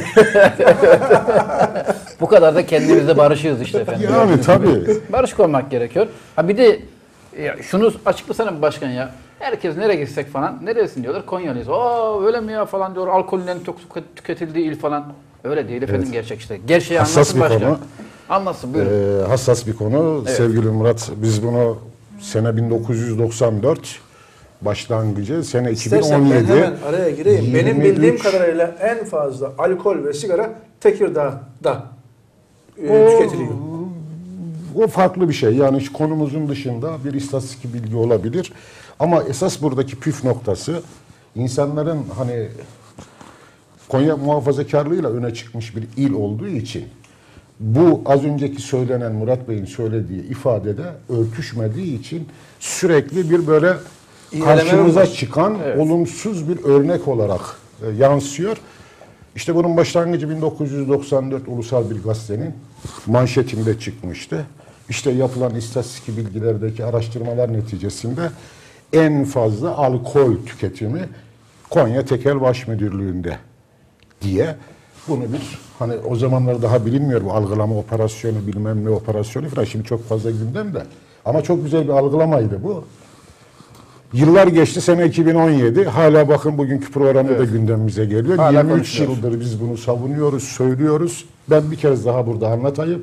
Bu kadar da kendimizle barışığız işte efendim. Yani Gördüğünüz tabii. gibi. Barışık olmak gerekiyor. Ha bir de ya şunu açıklasana bir başkan ya. Herkes nereye gitsek falan, neresin diyorlar, Konyalıyız. Aa öyle mi ya falan diyor, alkolün çok tüketildiği il falan. Öyle değil efendim, Evet. gerçek işte. Gerçeği Hassas anlatsın bir başkan. konu. Anlatsın buyurun. Ee, hassas bir konu. Evet. Sevgili Murat, biz bunu sene bin dokuz yüz doksan dört başlangıcı, sene iki bin on İstersen ben yedi. hemen araya gireyim. Benim yirmi bildiğim üç kadarıyla en fazla alkol ve sigara Tekirdağ'da e, O- tüketiliyor. O farklı bir şey. Yani şu konumuzun dışında bir istatistik bilgi olabilir. Ama esas buradaki püf noktası insanların hani Konya muhafazakarlığıyla öne çıkmış bir il olduğu için bu az önceki söylenen Murat Bey'in söylediği ifadede örtüşmediği için sürekli bir böyle İğneleme karşımıza var. çıkan olumsuz bir örnek olarak e, yansıyor. İşte bunun başlangıcı bin dokuz yüz doksan dört ulusal bir gazetenin manşetinde çıkmıştı. İşte yapılan istatistik bilgilerdeki araştırmalar neticesinde en fazla alkol tüketimi Konya Tekel Baş Müdürlüğü'nde diye bunu bir hani o zamanlar daha bilinmiyor bu algılama operasyonu bilmem ne operasyonu falan şimdi çok fazla gündemde. Ama çok güzel bir algılamaydı bu. Yıllar geçti, sene iki bin on yedi. Hala bakın bugünkü programda da gündemimize geliyor. Hala yirmi üç konuşuyor. yıldır biz bunu savunuyoruz, söylüyoruz. Ben bir kez daha burada anlatayım.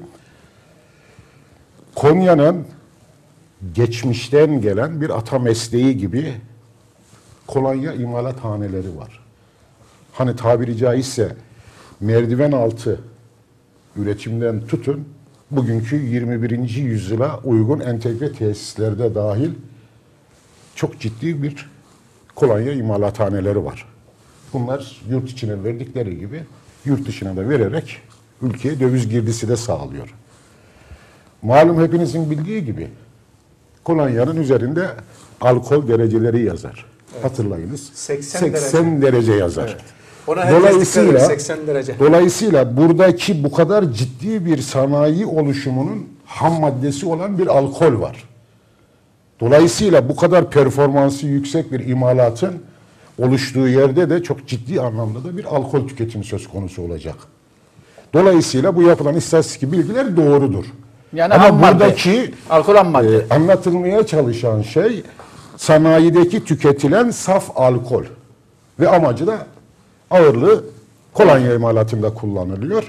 Konya'nın geçmişten gelen bir ata mesleği gibi kolonya imalathaneleri var. Hani tabiri caizse merdiven altı üretimden tutun, bugünkü yirmi birinci yüzyıla uygun entegre tesislerde dahil çok ciddi bir kolonya imalathaneleri var. Bunlar yurt içine verdikleri gibi yurt dışına da vererek ülkeye döviz girdisi de sağlıyor. Malum hepinizin bildiği gibi kolonyanın üzerinde alkol dereceleri yazar. Hatırlayınız. seksen derece yazar. Evet. Ona herkes dikkat Dolayısıyla eder, seksen derece. Dolayısıyla buradaki bu kadar ciddi bir sanayi oluşumunun ham maddesi olan bir alkol var. Dolayısıyla bu kadar performansı yüksek bir imalatın oluştuğu yerde de çok ciddi anlamda da bir alkol tüketimi söz konusu olacak. Dolayısıyla bu yapılan istatistik bilgiler doğrudur. Yani Ama ham madde. buradaki Alkol ham madde. e, anlatılmaya çalışan şey sanayideki tüketilen saf alkol. Ve amacı da ağırlığı kolonya imalatında kullanılıyor.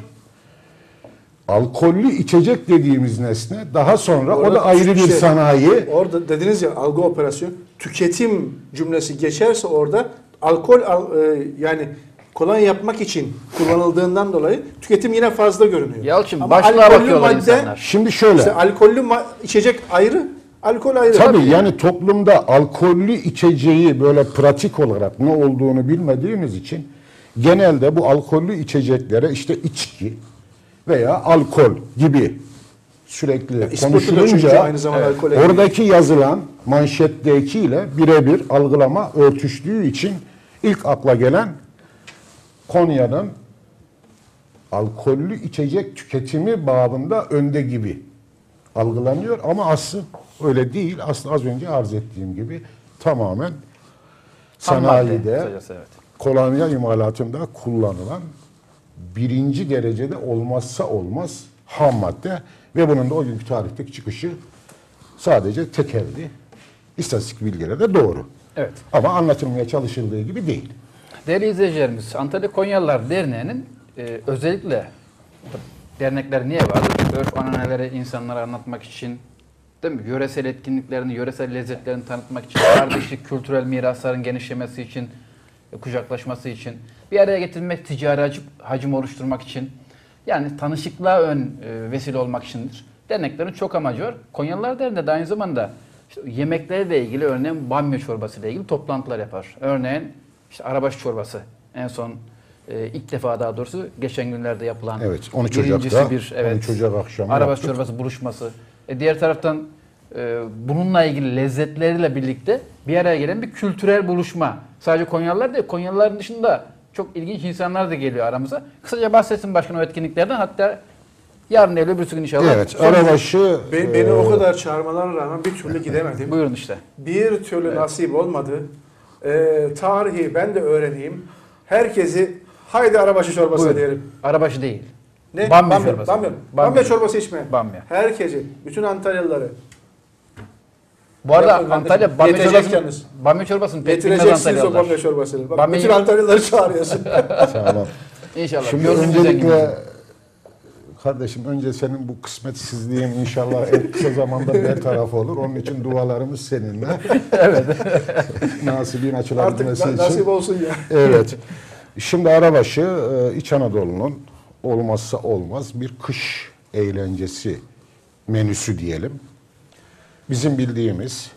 Alkollü içecek dediğimiz nesne daha sonra o da ayrı bir şey- sanayi. Orada dediniz ya algı operasyon, tüketim cümlesi geçerse orada alkol al- e, yani kolonya yapmak için kullanıldığından dolayı tüketim yine fazla görünüyor. Yalçın, Ama başlığa alkollü bakıyorlar madde, insanlar. Şimdi şöyle. işte alkollü ma- içecek ayrı, alkol ayrı. Tabii yani toplumda alkollü içeceği böyle pratik olarak ne olduğunu bilmediğimiz için genelde bu alkollü içeceklere işte içki veya alkol gibi sürekli İspirto da çünkü konuşulunca aynı zamanda alkole giriyor. oradaki yazılan manşettekiyle birebir algılama örtüştüğü için ilk akla gelen Konya'nın alkollü içecek tüketimi babında önde gibi algılanıyor ama aslı öyle değil. Aslı az önce arz ettiğim gibi tamamen Ham madde, sanayide kısacası, evet. kolonya imalatında kullanılan birinci derecede olmazsa olmaz ham madde ve bunun da o günkü tarihteki çıkışı sadece tekelli. İstatistik bilgileri de doğru. Evet. Ama anlatılmaya çalışıldığı gibi değil. Değerli izleyicilerimiz, Antalya Konyalılar Derneği'nin e, özellikle dernekler niye var? Örf ananeleri insanlara anlatmak için, değil mi? Yöresel etkinliklerini, yöresel lezzetlerini tanıtmak için, kardeşlik, kültürel mirasların genişlemesi için, e, kucaklaşması için, bir araya getirmek, ticari hacim, hacim oluşturmak için, yani tanışıklığa ön e, vesile olmak içindir. Derneklerin çok amacı var. Konyalılar Derneği de aynı zamanda işte yemeklerle ilgili, örneğin bamya çorbası ile ilgili toplantılar yapar. Örneğin işte arabaşı çorbası en son e, ilk defa daha doğrusu geçen günlerde yapılan Evet, on üç birincisi Ocak'ta, bir evet, on üç Ocak akşamı arabaşı yaptık. çorbası buluşması. E, diğer taraftan e, bununla ilgili lezzetleriyle birlikte bir araya gelen bir kültürel buluşma. Sadece Konyalılar değil, Konyalıların dışında çok ilginç insanlar da geliyor aramıza. Kısaca bahsetsin başkan o etkinliklerden, hatta yarın değil öbürsü gün inşallah. Evet, arabaşı Be- beni o kadar çağırmalarına rağmen bir türlü gidemedim. Buyurun işte. Bir türlü nasip olmadı. Ee, tarihi ben de öğreneyim. Herkesi haydi arabaşı çorbası Buyurun. diyelim. Arabaşı değil. Ne? Bamya çorbası. Bamya. Bamya. Bamya çorbası içmeye. Bamya. Herkesi, bütün Antalyalıları Bu arada Yapın kardeşim. Antalya bamya Yetecek çorbasını, yalnız. bamya çorbasını pek bilmez getireceksiniz o Antalyalılar. bamya çorbasını. Bak, Bamya- bütün Antalyalıları çağırıyorsun. tamam. İnşallah. Şimdi Yolunuz öncelikle zengindir. kardeşim önce senin bu kısmetsizliğin inşallah en kısa zamanda bertaraf olur. Onun için dualarımız seninle. Evet. Nasibin Artık açılabilmesi na- için. nasip olsun ya. Evet. Şimdi arabaşı e, İç Anadolu'nun olmazsa olmaz bir kış eğlencesi menüsü diyelim. Bizim bildiğimiz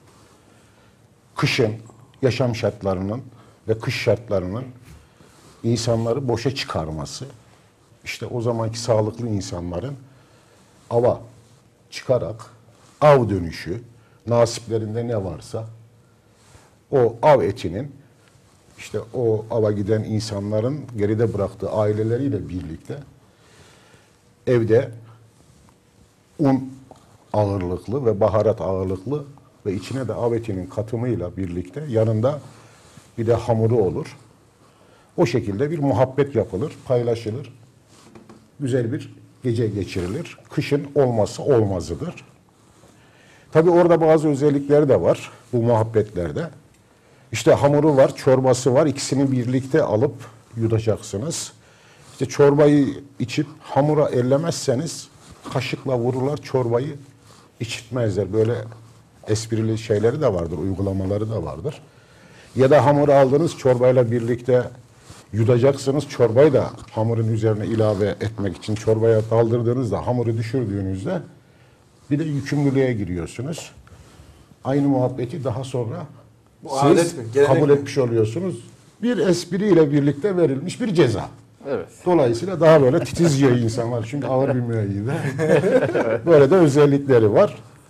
kışın yaşam şartlarının ve kış şartlarının insanları boşa çıkarması, işte o zamanki sağlıklı insanların ava çıkarak av dönüşü, nasiplerinde ne varsa o av etinin işte o ava giden insanların geride bıraktığı aileleriyle birlikte evde un ağırlıklı ve baharat ağırlıklı ve içine de av etinin katımıyla birlikte yanında bir de hamuru olur. O şekilde bir muhabbet yapılır, paylaşılır. Güzel bir gece geçirilir. Kışın olmazsa olmazıdır. Tabii orada bazı özellikleri de var bu muhabbetlerde. İşte hamuru var, çorbası var. İkisini birlikte alıp yutacaksınız. İşte çorbayı içip hamura ellemezseniz kaşıkla vururlar, çorbayı içitmezler. Böyle esprili şeyleri de vardır, uygulamaları da vardır. Ya da hamuru aldınız, çorbayla birlikte yutacaksınız. Çorbayı da hamurun üzerine ilave etmek için çorbaya daldırdığınızda, hamuru düşürdüğünüzde bir de yükümlülüğe giriyorsunuz. Aynı muhabbeti daha sonra Bu siz adet mi? Gelenek kabul mi? etmiş oluyorsunuz. Bir espriyle birlikte verilmiş bir ceza. Evet. Dolayısıyla daha böyle titiz yiyor insanlar. Çünkü ağır bir müeyyide. Böyle de özellikleri var.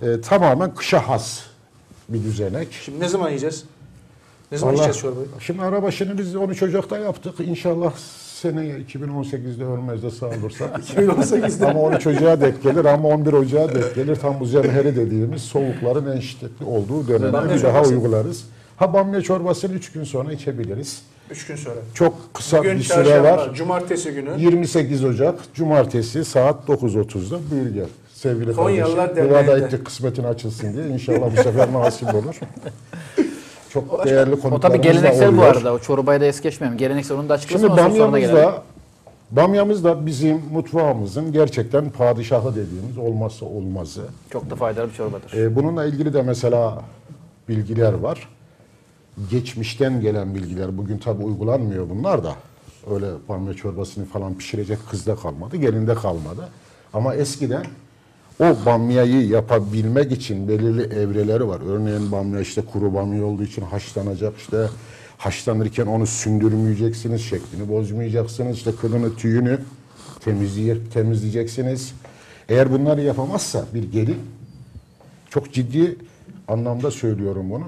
e, tamamen kışa has bir düzenek. Şimdi ne zaman yiyeceğiz? Ne zaman Allah, içeceğiz çorbayı? şimdi arabaşını biz on üç Ocak'ta yaptık. İnşallah seneye iki bin on sekizde ölmez de sağ olursa. iki bin on sekizde. Ama on üç Ocak'a denk gelir ama on bir Ocak'a denk gelir. Tam bu zemheri dediğimiz soğukların en şiddetli olduğu dönemde Bamya bir daha çorbası. uygularız. Ha bamya çorbasını üç gün sonra içebiliriz. Üç gün sonra. Çok kısa Bugün bir süre çarşamba, var. cumartesi günü. yirmi sekiz Ocak Cumartesi saat dokuz otuzda buyur gel. Sevgili Konyalılar kardeşim. Dua da Derneği'nde. ettik kısmetin açılsın diye. İnşallah bu sefer nasip olur. Çok değerli O konuklarımız tabii da geleneksel bu oluyor. arada. O çorbayı da es geçmeyelim. Geleneksel onu da açıklasın. Şimdi ondan sonra bamyamız gelelim. da bamyamız da bizim mutfağımızın gerçekten padişahı dediğimiz olmazsa olmazı. Çok da faydalı bir çorbadır. Ee, bununla ilgili de mesela bilgiler var. Geçmişten gelen bilgiler. Bugün tabi uygulanmıyor bunlar da. Öyle bamya çorbasını falan pişirecek kızda kalmadı, gelinde kalmadı. Ama eskiden o bamyayı yapabilmek için belirli evreleri var. Örneğin bamya işte kuru bamya olduğu için haşlanacak, işte haşlanırken onu sündürmeyeceksiniz, şeklini bozmayacaksınız, işte kılını, tüyünü temizleye, temizleyeceksiniz. Eğer bunları yapamazsa bir gelin, çok ciddi anlamda söylüyorum bunu,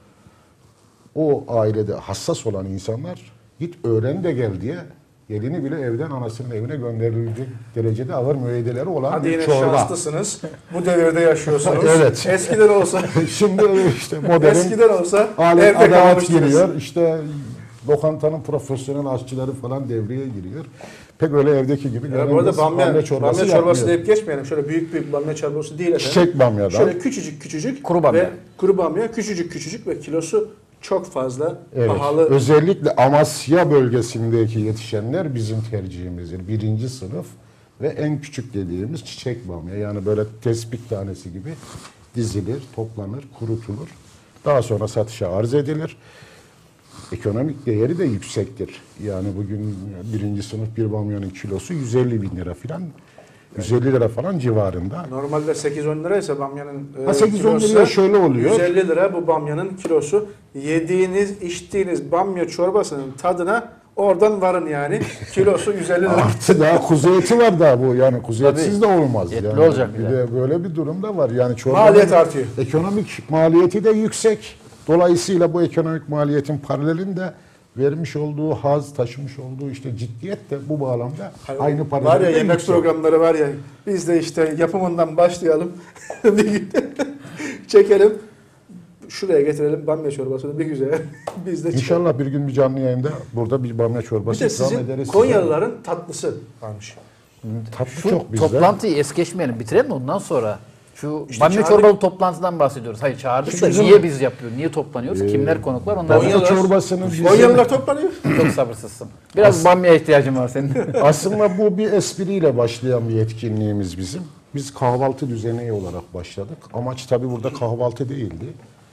o ailede hassas olan insanlar git öğren de gel diye gelini bile evden anasının evine gönderilecek derecede ağır müeyyideleri olan Hadi bir yine çorba. şanslısınız. Bu devirde yaşıyorsunuz. Evet. Eskiden olsa, Şimdi işte modern eskiden olsa alet evde adalet kalmıştınız. giriyor. İşte lokantanın profesyonel aşçıları falan devreye giriyor. Pek öyle evdeki gibi. Ya bu arada göremiyoruz. bamya, bamya çorbası, yapmıyor. deyip geçmeyelim. Şöyle büyük büyük bamya çorbası değil efendim. Çiçek bamyadan. Şöyle küçücük küçücük. Kuru bamya. Ve kuru bamya küçücük küçücük ve kilosu çok fazla Evet. pahalı. Özellikle Amasya bölgesindeki yetişenler bizim tercihimizdir. Birinci sınıf ve en küçük dediğimiz çiçek bamya. Yani böyle tespih tanesi gibi dizilir, toplanır, kurutulur. Daha sonra satışa arz edilir. Ekonomik değeri de yüksektir. Yani bugün birinci sınıf bir bamyanın kilosu yüz elli bin lira falan. yüz elli lira falan civarında. Normalde sekiz on liraysa bamyanın e, Ha, sekiz on kilosu, liraya şöyle oluyor. yüz elli lira bu bamyanın kilosu. Yediğiniz, içtiğiniz bamya çorbasının tadına oradan varın yani. Kilosu yüz elli lira. Artı daha kuzu eti var daha bu. Yani kuzu etsiz de olmaz. Etli yani. olacak bir bir de. de böyle bir durum da var. Yani çorbanın Maliyet artıyor. Ekonomik maliyeti de yüksek. Dolayısıyla bu ekonomik maliyetin paralelinde vermiş olduğu haz, taşımış olduğu işte ciddiyet de bu bağlamda aynı paralelde Var ya yemek yüksek. programları var ya, biz de işte yapımından başlayalım. Bir gün çekelim. Şuraya getirelim bamya çorbasını bir güzel. Biz de İnşallah bir gün bir canlı yayında burada bir bamya Bir çorbası de ikram sizin ederiz. Konyalıların tatlısı varmış. Tatlı Şu çok bizde. toplantıyı es geçmeyelim. Bitirelim mi ondan sonra? Şu İşte bamya çağırdık- çorbalı toplantıdan bahsediyoruz. Hayır çağırdık da Bizim- niye biz yapıyoruz? Niye toplanıyoruz? Kimler konuklar? Onlar Bamya Konyalılar- çorbasının bizim- Konyalılar toplanıyor. çok sabırsızsın. Biraz bamya ihtiyacın var senin. Aslında bu bir espriyle başlayan bir etkinliğimiz bizim. Biz kahvaltı düzeneği olarak başladık. Amaç tabii burada kahvaltı değildi.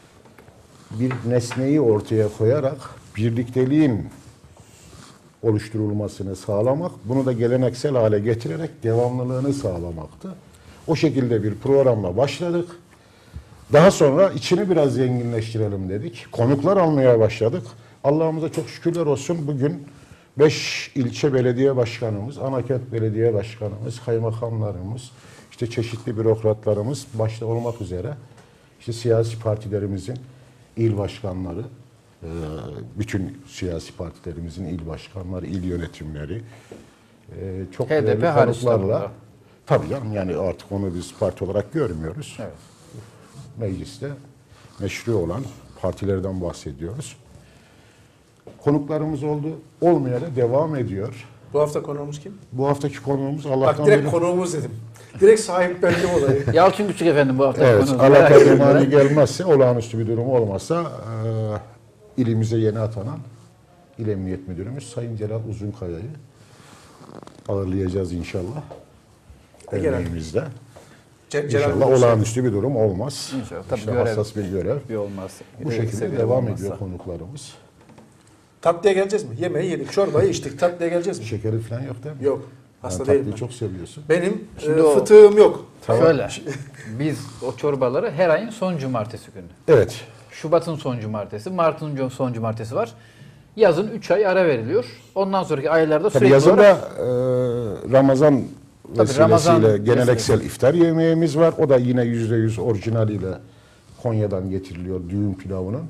Bir nesneyi ortaya koyarak birlikteliğin oluşturulmasını sağlamak, bunu da geleneksel hale getirerek devamlılığını sağlamaktı. O şekilde bir programla başladık. Daha sonra içini biraz zenginleştirelim dedik. Konuklar almaya başladık. Allah'ımıza çok şükürler olsun bugün beş ilçe belediye başkanımız, Anakent belediye başkanımız, kaymakamlarımız, işte çeşitli bürokratlarımız başta olmak üzere işte siyasi partilerimizin il başkanları, e, bütün siyasi partilerimizin il başkanları, il yönetimleri e, çok H D P değerli hariç konuklarla tabii. tabii canım yani artık onu biz parti olarak görmüyoruz. Evet. Mecliste meşru olan partilerden bahsediyoruz. Konuklarımız oldu. Olmaya da devam ediyor. Bu hafta konuğumuz kim? Bu haftaki konuğumuz Bak Allah'tan direkt beri... konuğumuz dedim. Direkt sahiplendim olayı. Yalçın Küçük efendim bu hafta Evet, konuğumuz. Merak alakalı ediyorum. mali gelmezse, olağanüstü bir durum olmazsa e, ilimize yeni atanan İl Emniyet Müdürümüz Sayın Celal Uzunkaya'yı ağırlayacağız inşallah. Peki, Derneğimizde. Ce- Celal İnşallah Uzunkaya. olağanüstü bir durum olmaz. İnşallah. Tabii İşte görev. hassas bir görev. Bir olmaz. Bu Bir şekilde seviye devam olmazsa. ediyor konuklarımız. Tatlıya geleceğiz mi? Yemeği yedik, çorbayı içtik. Tatlıya geleceğiz mi? Şekeri falan yok değil mi? Yok. Hasta Yani değilim tatlıyı ben. çok seviyorsun. Benim Şimdi e, o- fıtığım yok. Şöyle. Biz o çorbaları her ayın son cumartesi günü. Evet. Şubat'ın son cumartesi, Mart'ın son cumartesi var. Yazın üç ay ara veriliyor. Ondan sonraki aylarda Tabii sürekli yazın olarak da e, Ramazan Tabii Ramazan vesilesiyle geleneksel iftar yemeğimiz var. O da yine yüzde yüz orijinaliyle Konya'dan getiriliyor düğün pilavının.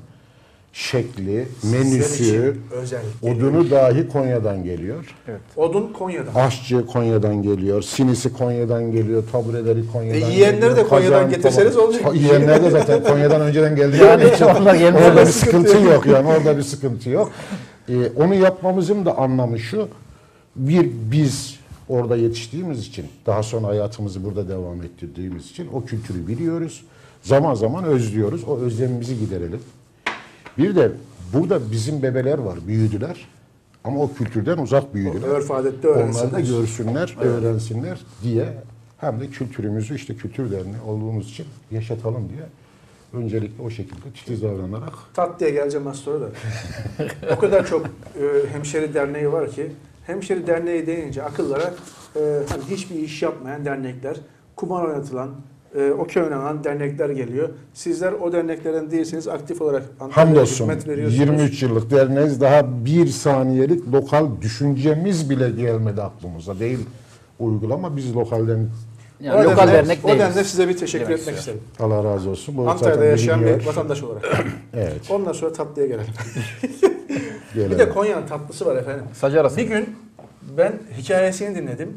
Şekli, menüsü, özel. odunu dahi Konya'dan geliyor. Odun Konya'dan. Aşçı Konya'dan geliyor, sinisi Konya'dan geliyor, tabureleri Konya'dan E, yiyenleri geliyor. de Konya'dan kazan, getirseniz tamam. olacak. Yiyenler de zaten Konya'dan önceden geldi. Yani Yani onlar gelmiş. orada bir sıkıntı yok yani orada bir sıkıntı yok. Ee, onu yapmamızın da anlamı şu, bir biz orada yetiştiğimiz için, daha sonra hayatımızı burada devam ettirdiğimiz için o kültürü biliyoruz. Zaman zaman özlüyoruz, o özlemimizi giderelim. Bir de burada bizim bebeler var, büyüdüler. Ama o kültürden uzak büyüdüler. Örf adette Onlar da öğrensinler. görsünler, öğrensinler diye hem de kültürümüzü işte kültür derneği olduğumuz için yaşatalım diye öncelikle o şekilde titiz davranarak. Tatlıya geleceğim az sonra da. O kadar çok e, hemşeri derneği var ki hemşeri derneği deyince akıllara e, hani hiçbir iş yapmayan dernekler, kumar oynatılan, e, okey oynanan dernekler geliyor. Sizler o derneklerden değilsiniz, aktif olarak Antalya'ya Hamdolsun hizmet veriyorsunuz. yirmi üç yıllık derneğiz, daha bir saniyelik lokal düşüncemiz bile gelmedi aklımıza. Değil uygulama, biz lokalden Yani o lokal nedenle- dernek O değiliz. nedenle size bir teşekkür Demek etmek istiyorum. isterim. Allah razı olsun. Bu Antalya'da zaten yaşayan biliniyor. bir vatandaş olarak. Evet. Ondan sonra tatlıya gelelim. Gelelim. Bir de Konya'nın tatlısı var efendim. Sacı arası. Bir gün ben hikayesini dinledim.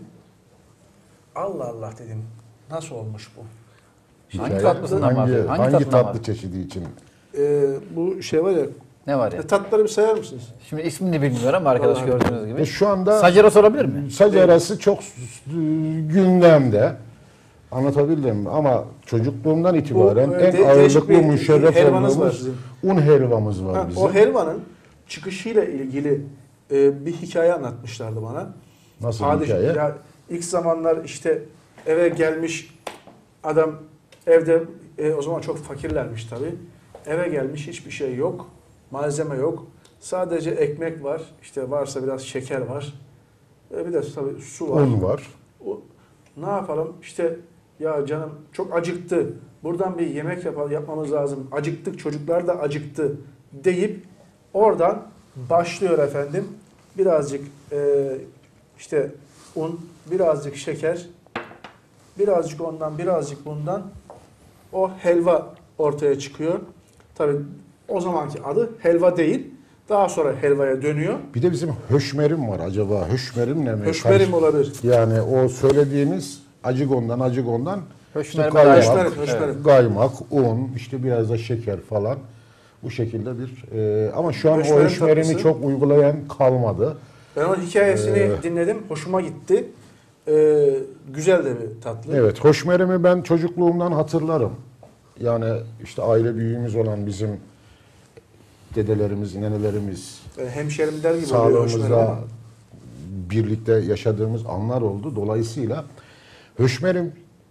Allah Allah dedim. Nasıl olmuş bu? Hangi Hikaye- tatlısından hangi, bahsediyor? Hangi hangi tatlından tatlı bahsediyor? çeşidi için? Ee, bu şey var ya. Ne var ya? E, tatlıları bir sayar mısınız? Şimdi ismini bilmiyorum ama arkadaş Vallahi gördüğünüz gibi. E, şu anda Sacı arası olabilir mi? saç arası çok e, gündemde. Anlatabildim mi? Ama çocukluğumdan itibaren Bu, e, en de- değişik ağırlıklı bir müşerref helvanız var olduğumuz sizin. un helvamız var Ha, bizim. o helvanın çıkışıyla ilgili e, bir hikaye anlatmışlardı bana. Nasıl bir Padişah- hikaye? Ya, ilk zamanlar işte eve gelmiş adam evde e, o zaman çok fakirlermiş tabii. Eve gelmiş, hiçbir şey yok. Malzeme yok. Sadece ekmek var. İşte varsa biraz şeker var. E, bir de tabii su var. Un var. O, ne yapalım? İşte ya canım çok acıktı. Buradan bir yemek yapalım, yapmamız lazım. Acıktık, çocuklar da acıktı deyip oradan başlıyor efendim. Birazcık e, işte un, birazcık şeker, birazcık ondan, birazcık bundan o helva ortaya çıkıyor. Tabii o zamanki adı helva değil. Daha sonra helvaya dönüyor. Bir de bizim höşmerim var acaba. Höşmerim ne mi? Höşmerim olabilir. Yani o söylediğimiz acıgondan acıgondan Höşmerim işte kaymak, Höşmerim, höşmerim. kaymak, un, işte biraz da şeker falan. Bu şekilde bir e, ama şu an Höşmerim o höşmerimi tatlısı. çok uygulayan kalmadı. Ben onun hikayesini Ee, dinledim. Hoşuma gitti. Ee, güzel de bir tatlı. Evet, hoşmerimi ben çocukluğumdan hatırlarım. Yani işte aile büyüğümüz olan bizim dedelerimiz, nenelerimiz Yani hemşerim der gibi oluyor hoşmerim sağlığımızda ama. birlikte yaşadığımız anlar oldu. Dolayısıyla höşmerim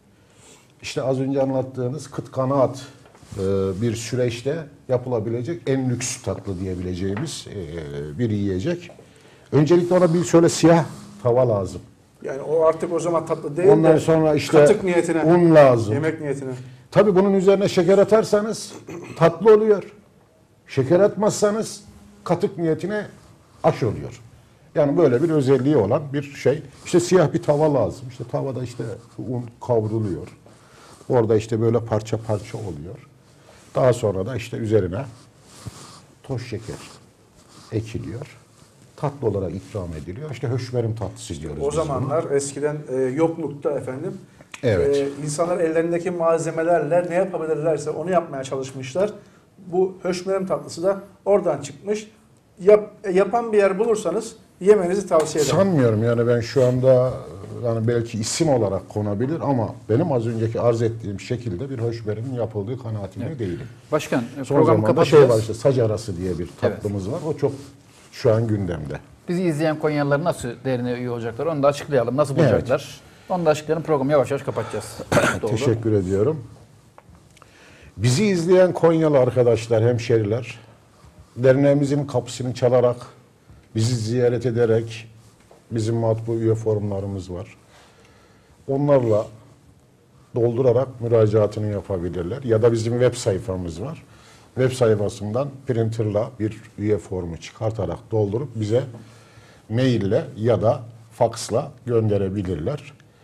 işte az önce anlattığınız kıt kanaat e, bir süreçte yapılabilecek en lüks tatlı diyebileceğimiz e, bir yiyecek. Öncelikle ona bir şöyle siyah tava lazım. Yani o artık o zaman tatlı değil Ondan de sonra işte katık niyetine, un lazım. yemek niyetine. Tabii bunun üzerine şeker atarsanız tatlı oluyor. Şeker atmazsanız katık niyetine aş oluyor. Yani böyle bir özelliği olan bir şey. İşte siyah bir tava lazım. İşte tavada işte un kavruluyor. Orada işte böyle parça parça oluyor. Daha sonra da işte üzerine toz şeker ekiliyor. Tatlı olarak ikram ediliyor. İşte höşmerim tatlısı diyoruz O biz buna. zamanlar eskiden e, yoklukta efendim Evet. e, insanlar ellerindeki malzemelerle ne yapabilirlerse onu yapmaya çalışmışlar. Bu höşmerim tatlısı da oradan çıkmış. Yap, e, yapan bir yer bulursanız yemenizi tavsiye ederim. Sanmıyorum yani ben şu anda yani belki isim olarak konabilir ama benim az önceki arz ettiğim şekilde bir höşmerimin yapıldığı kanaatinde değilim. Başkan Son programı zamanda kapatacağız. şey var işte saç arası diye bir tatlımız var. O çok şu an gündemde. Bizi izleyen Konyalılar nasıl derneğe üye olacaklar onu da açıklayalım. Nasıl bulacaklar? Onu da açıklayalım. Programı yavaş yavaş kapatacağız. Oldu. Teşekkür ediyorum. Bizi izleyen Konyalı arkadaşlar, hemşeriler, derneğimizin kapısını çalarak, bizi ziyaret ederek, bizim matbu üye formlarımız var. Onlarla doldurarak müracaatını yapabilirler. Ya da bizim web sayfamız var. Web sayfasından printerla bir üye formu çıkartarak doldurup bize maille ya da faksla gönderebilirler.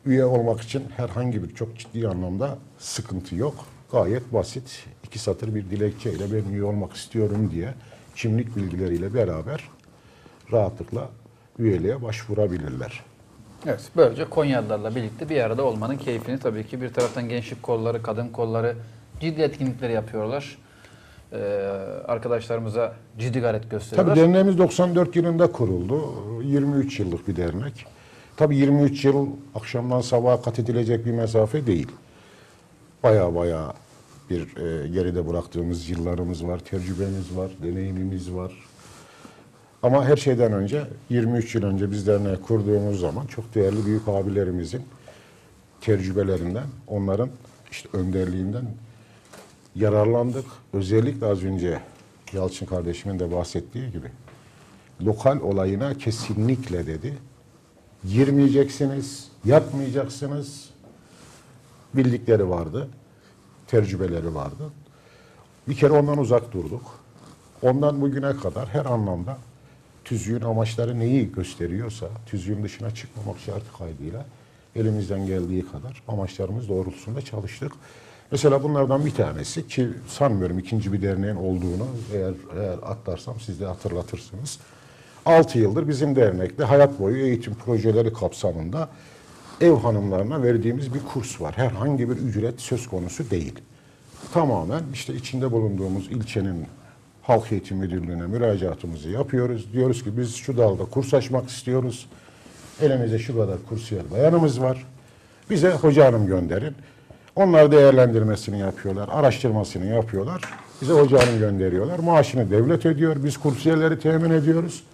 Üye olmak için herhangi bir çok ciddi anlamda sıkıntı yok. Gayet basit. İki satır bir dilekçeyle ben üye olmak istiyorum diye kimlik bilgileriyle beraber rahatlıkla üyeliğe başvurabilirler. Evet, böylece Konyalılarla birlikte bir arada olmanın keyfini tabii ki bir taraftan gençlik kolları, kadın kolları ciddi etkinlikleri yapıyorlar. Ee, arkadaşlarımıza ciddi gayret gösteriyorlar. Tabii derneğimiz doksan dört yılında kuruldu. yirmi üç yıllık bir dernek. Tabii yirmi üç yıl akşamdan sabaha kat edilecek bir mesafe değil. Baya baya bir e, geride bıraktığımız yıllarımız var, tecrübemiz var, deneyimimiz var. Ama her şeyden önce yirmi üç yıl önce biz derneği kurduğumuz zaman çok değerli büyük abilerimizin tecrübelerinden, onların işte önderliğinden yararlandık. Özellikle az önce Yalçın kardeşimin de bahsettiği gibi lokal olayına kesinlikle dedi. Girmeyeceksiniz, yapmayacaksınız. Bildikleri vardı, tecrübeleri vardı. Bir kere ondan uzak durduk. Ondan bugüne kadar her anlamda tüzüğün amaçları neyi gösteriyorsa, tüzüğün dışına çıkmamak şartı kaydıyla elimizden geldiği kadar amaçlarımız doğrultusunda çalıştık. Mesela bunlardan bir tanesi ki sanmıyorum ikinci bir derneğin olduğunu eğer, eğer atlarsam siz de hatırlatırsınız. altı yıldır bizim dernekte hayat boyu eğitim projeleri kapsamında ev hanımlarına verdiğimiz bir kurs var. Herhangi bir ücret söz konusu değil. Tamamen işte içinde bulunduğumuz ilçenin Halk Eğitim Müdürlüğü'ne müracaatımızı yapıyoruz. Diyoruz ki biz şu dalda kurs açmak istiyoruz. Elimizde şu kadar kursiyer bayanımız var. Bize hoca hanım gönderin. Onlar değerlendirmesini yapıyorlar, araştırmasını yapıyorlar. Bize hoca hanım gönderiyorlar. Maaşını devlet ödüyor. Biz kursiyerleri temin ediyoruz.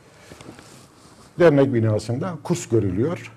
Dernek binasında kurs görülüyor.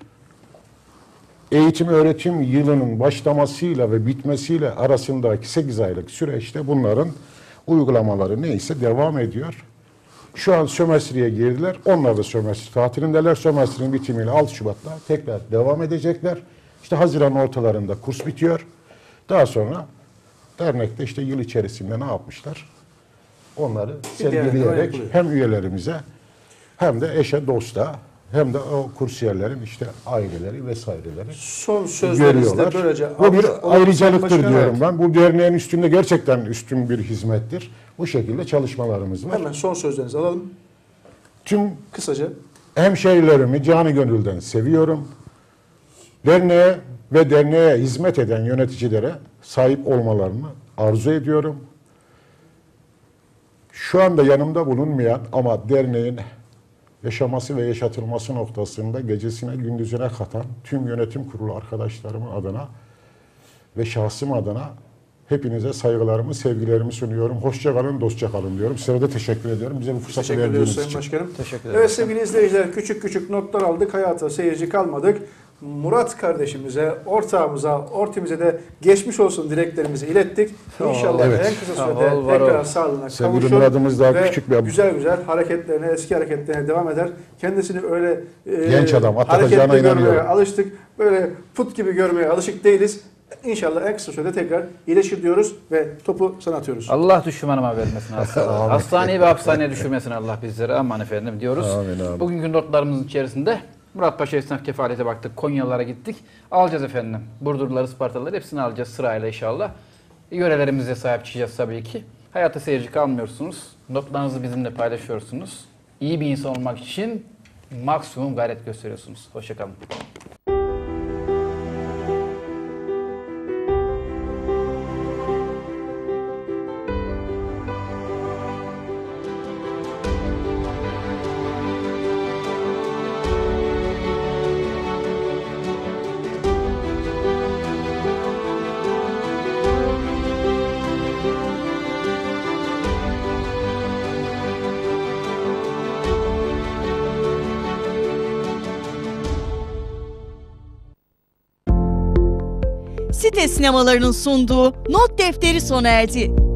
Eğitim öğretim yılının başlamasıyla ve bitmesiyle arasındaki sekiz aylık süreçte bunların uygulamaları neyse devam ediyor. Şu an sömestreye girdiler. Onlar da sömestr tatilindeler. Sömestrin bitimiyle altı Şubat'ta tekrar devam edecekler. İşte Haziran ortalarında kurs bitiyor. Daha sonra dernekte işte yıl içerisinde ne yapmışlar? Onları sergileyerek hem üyelerimize hem de eşe dosta hem de o kursiyerlerin işte aileleri vesaireleri Son sözlerinizde böylece bu bir ayrıcalıktır Başkanım, diyorum evet. ben. Bu derneğin üstünde gerçekten üstün bir hizmettir. Bu şekilde çalışmalarımız var. Hemen son sözlerinizi alalım. Tüm Kısaca. hemşehrilerimi canı gönülden seviyorum. Derneğe ve derneğe hizmet eden yöneticilere sahip olmalarını arzu ediyorum. Şu anda yanımda bulunmayan ama derneğin yaşaması ve yaşatılması noktasında gecesine gündüzüne katan tüm yönetim kurulu arkadaşlarımın adına ve şahsım adına hepinize saygılarımı, sevgilerimi sunuyorum. Hoşça kalın, dostça kalın diyorum. Size de teşekkür ediyorum. Bize bu fırsatı Teşekkür verdiğiniz ediyoruz için. Sayın Başkanım. Teşekkür ederim. Evet sevgili izleyiciler, küçük küçük notlar aldık. Hayata seyirci kalmadık. Murat kardeşimize, ortağımıza, ortimize de geçmiş olsun dileklerimizi ilettik. İnşallah Evet. en kısa Sağ sürede ol, var tekrar ol. sağlığına Sevgili kavuşur. Murat'ımız daha ve küçük bir ab- güzel güzel hareketlerine, eski hareketlerine devam eder. Kendisini öyle e, Genç adam, atlatacağına hareketli görmeye inanıyorum. alıştık. Böyle put gibi görmeye alışık değiliz. İnşallah en kısa sürede tekrar iyileşir diyoruz ve topu sana atıyoruz. Allah düşmanıma vermesin hastalığı. Hastaneye ve hapishaneye düşürmesin Allah bizlere. Aman efendim diyoruz. Amin, amin. Bugünkü notlarımızın içerisinde Muratpaşa Esnaf Kefalete baktık. Konyalılara gittik. Alacağız efendim. Burdurluları, Ispartalıları hepsini alacağız sırayla inşallah. Yörelerimize sahip çıkacağız tabii ki. Hayata seyirci kalmıyorsunuz. Notlarınızı bizimle paylaşıyorsunuz. İyi bir insan olmak için maksimum gayret gösteriyorsunuz. Hoşçakalın. Site sinemalarının sunduğu Not Defteri sona erdi.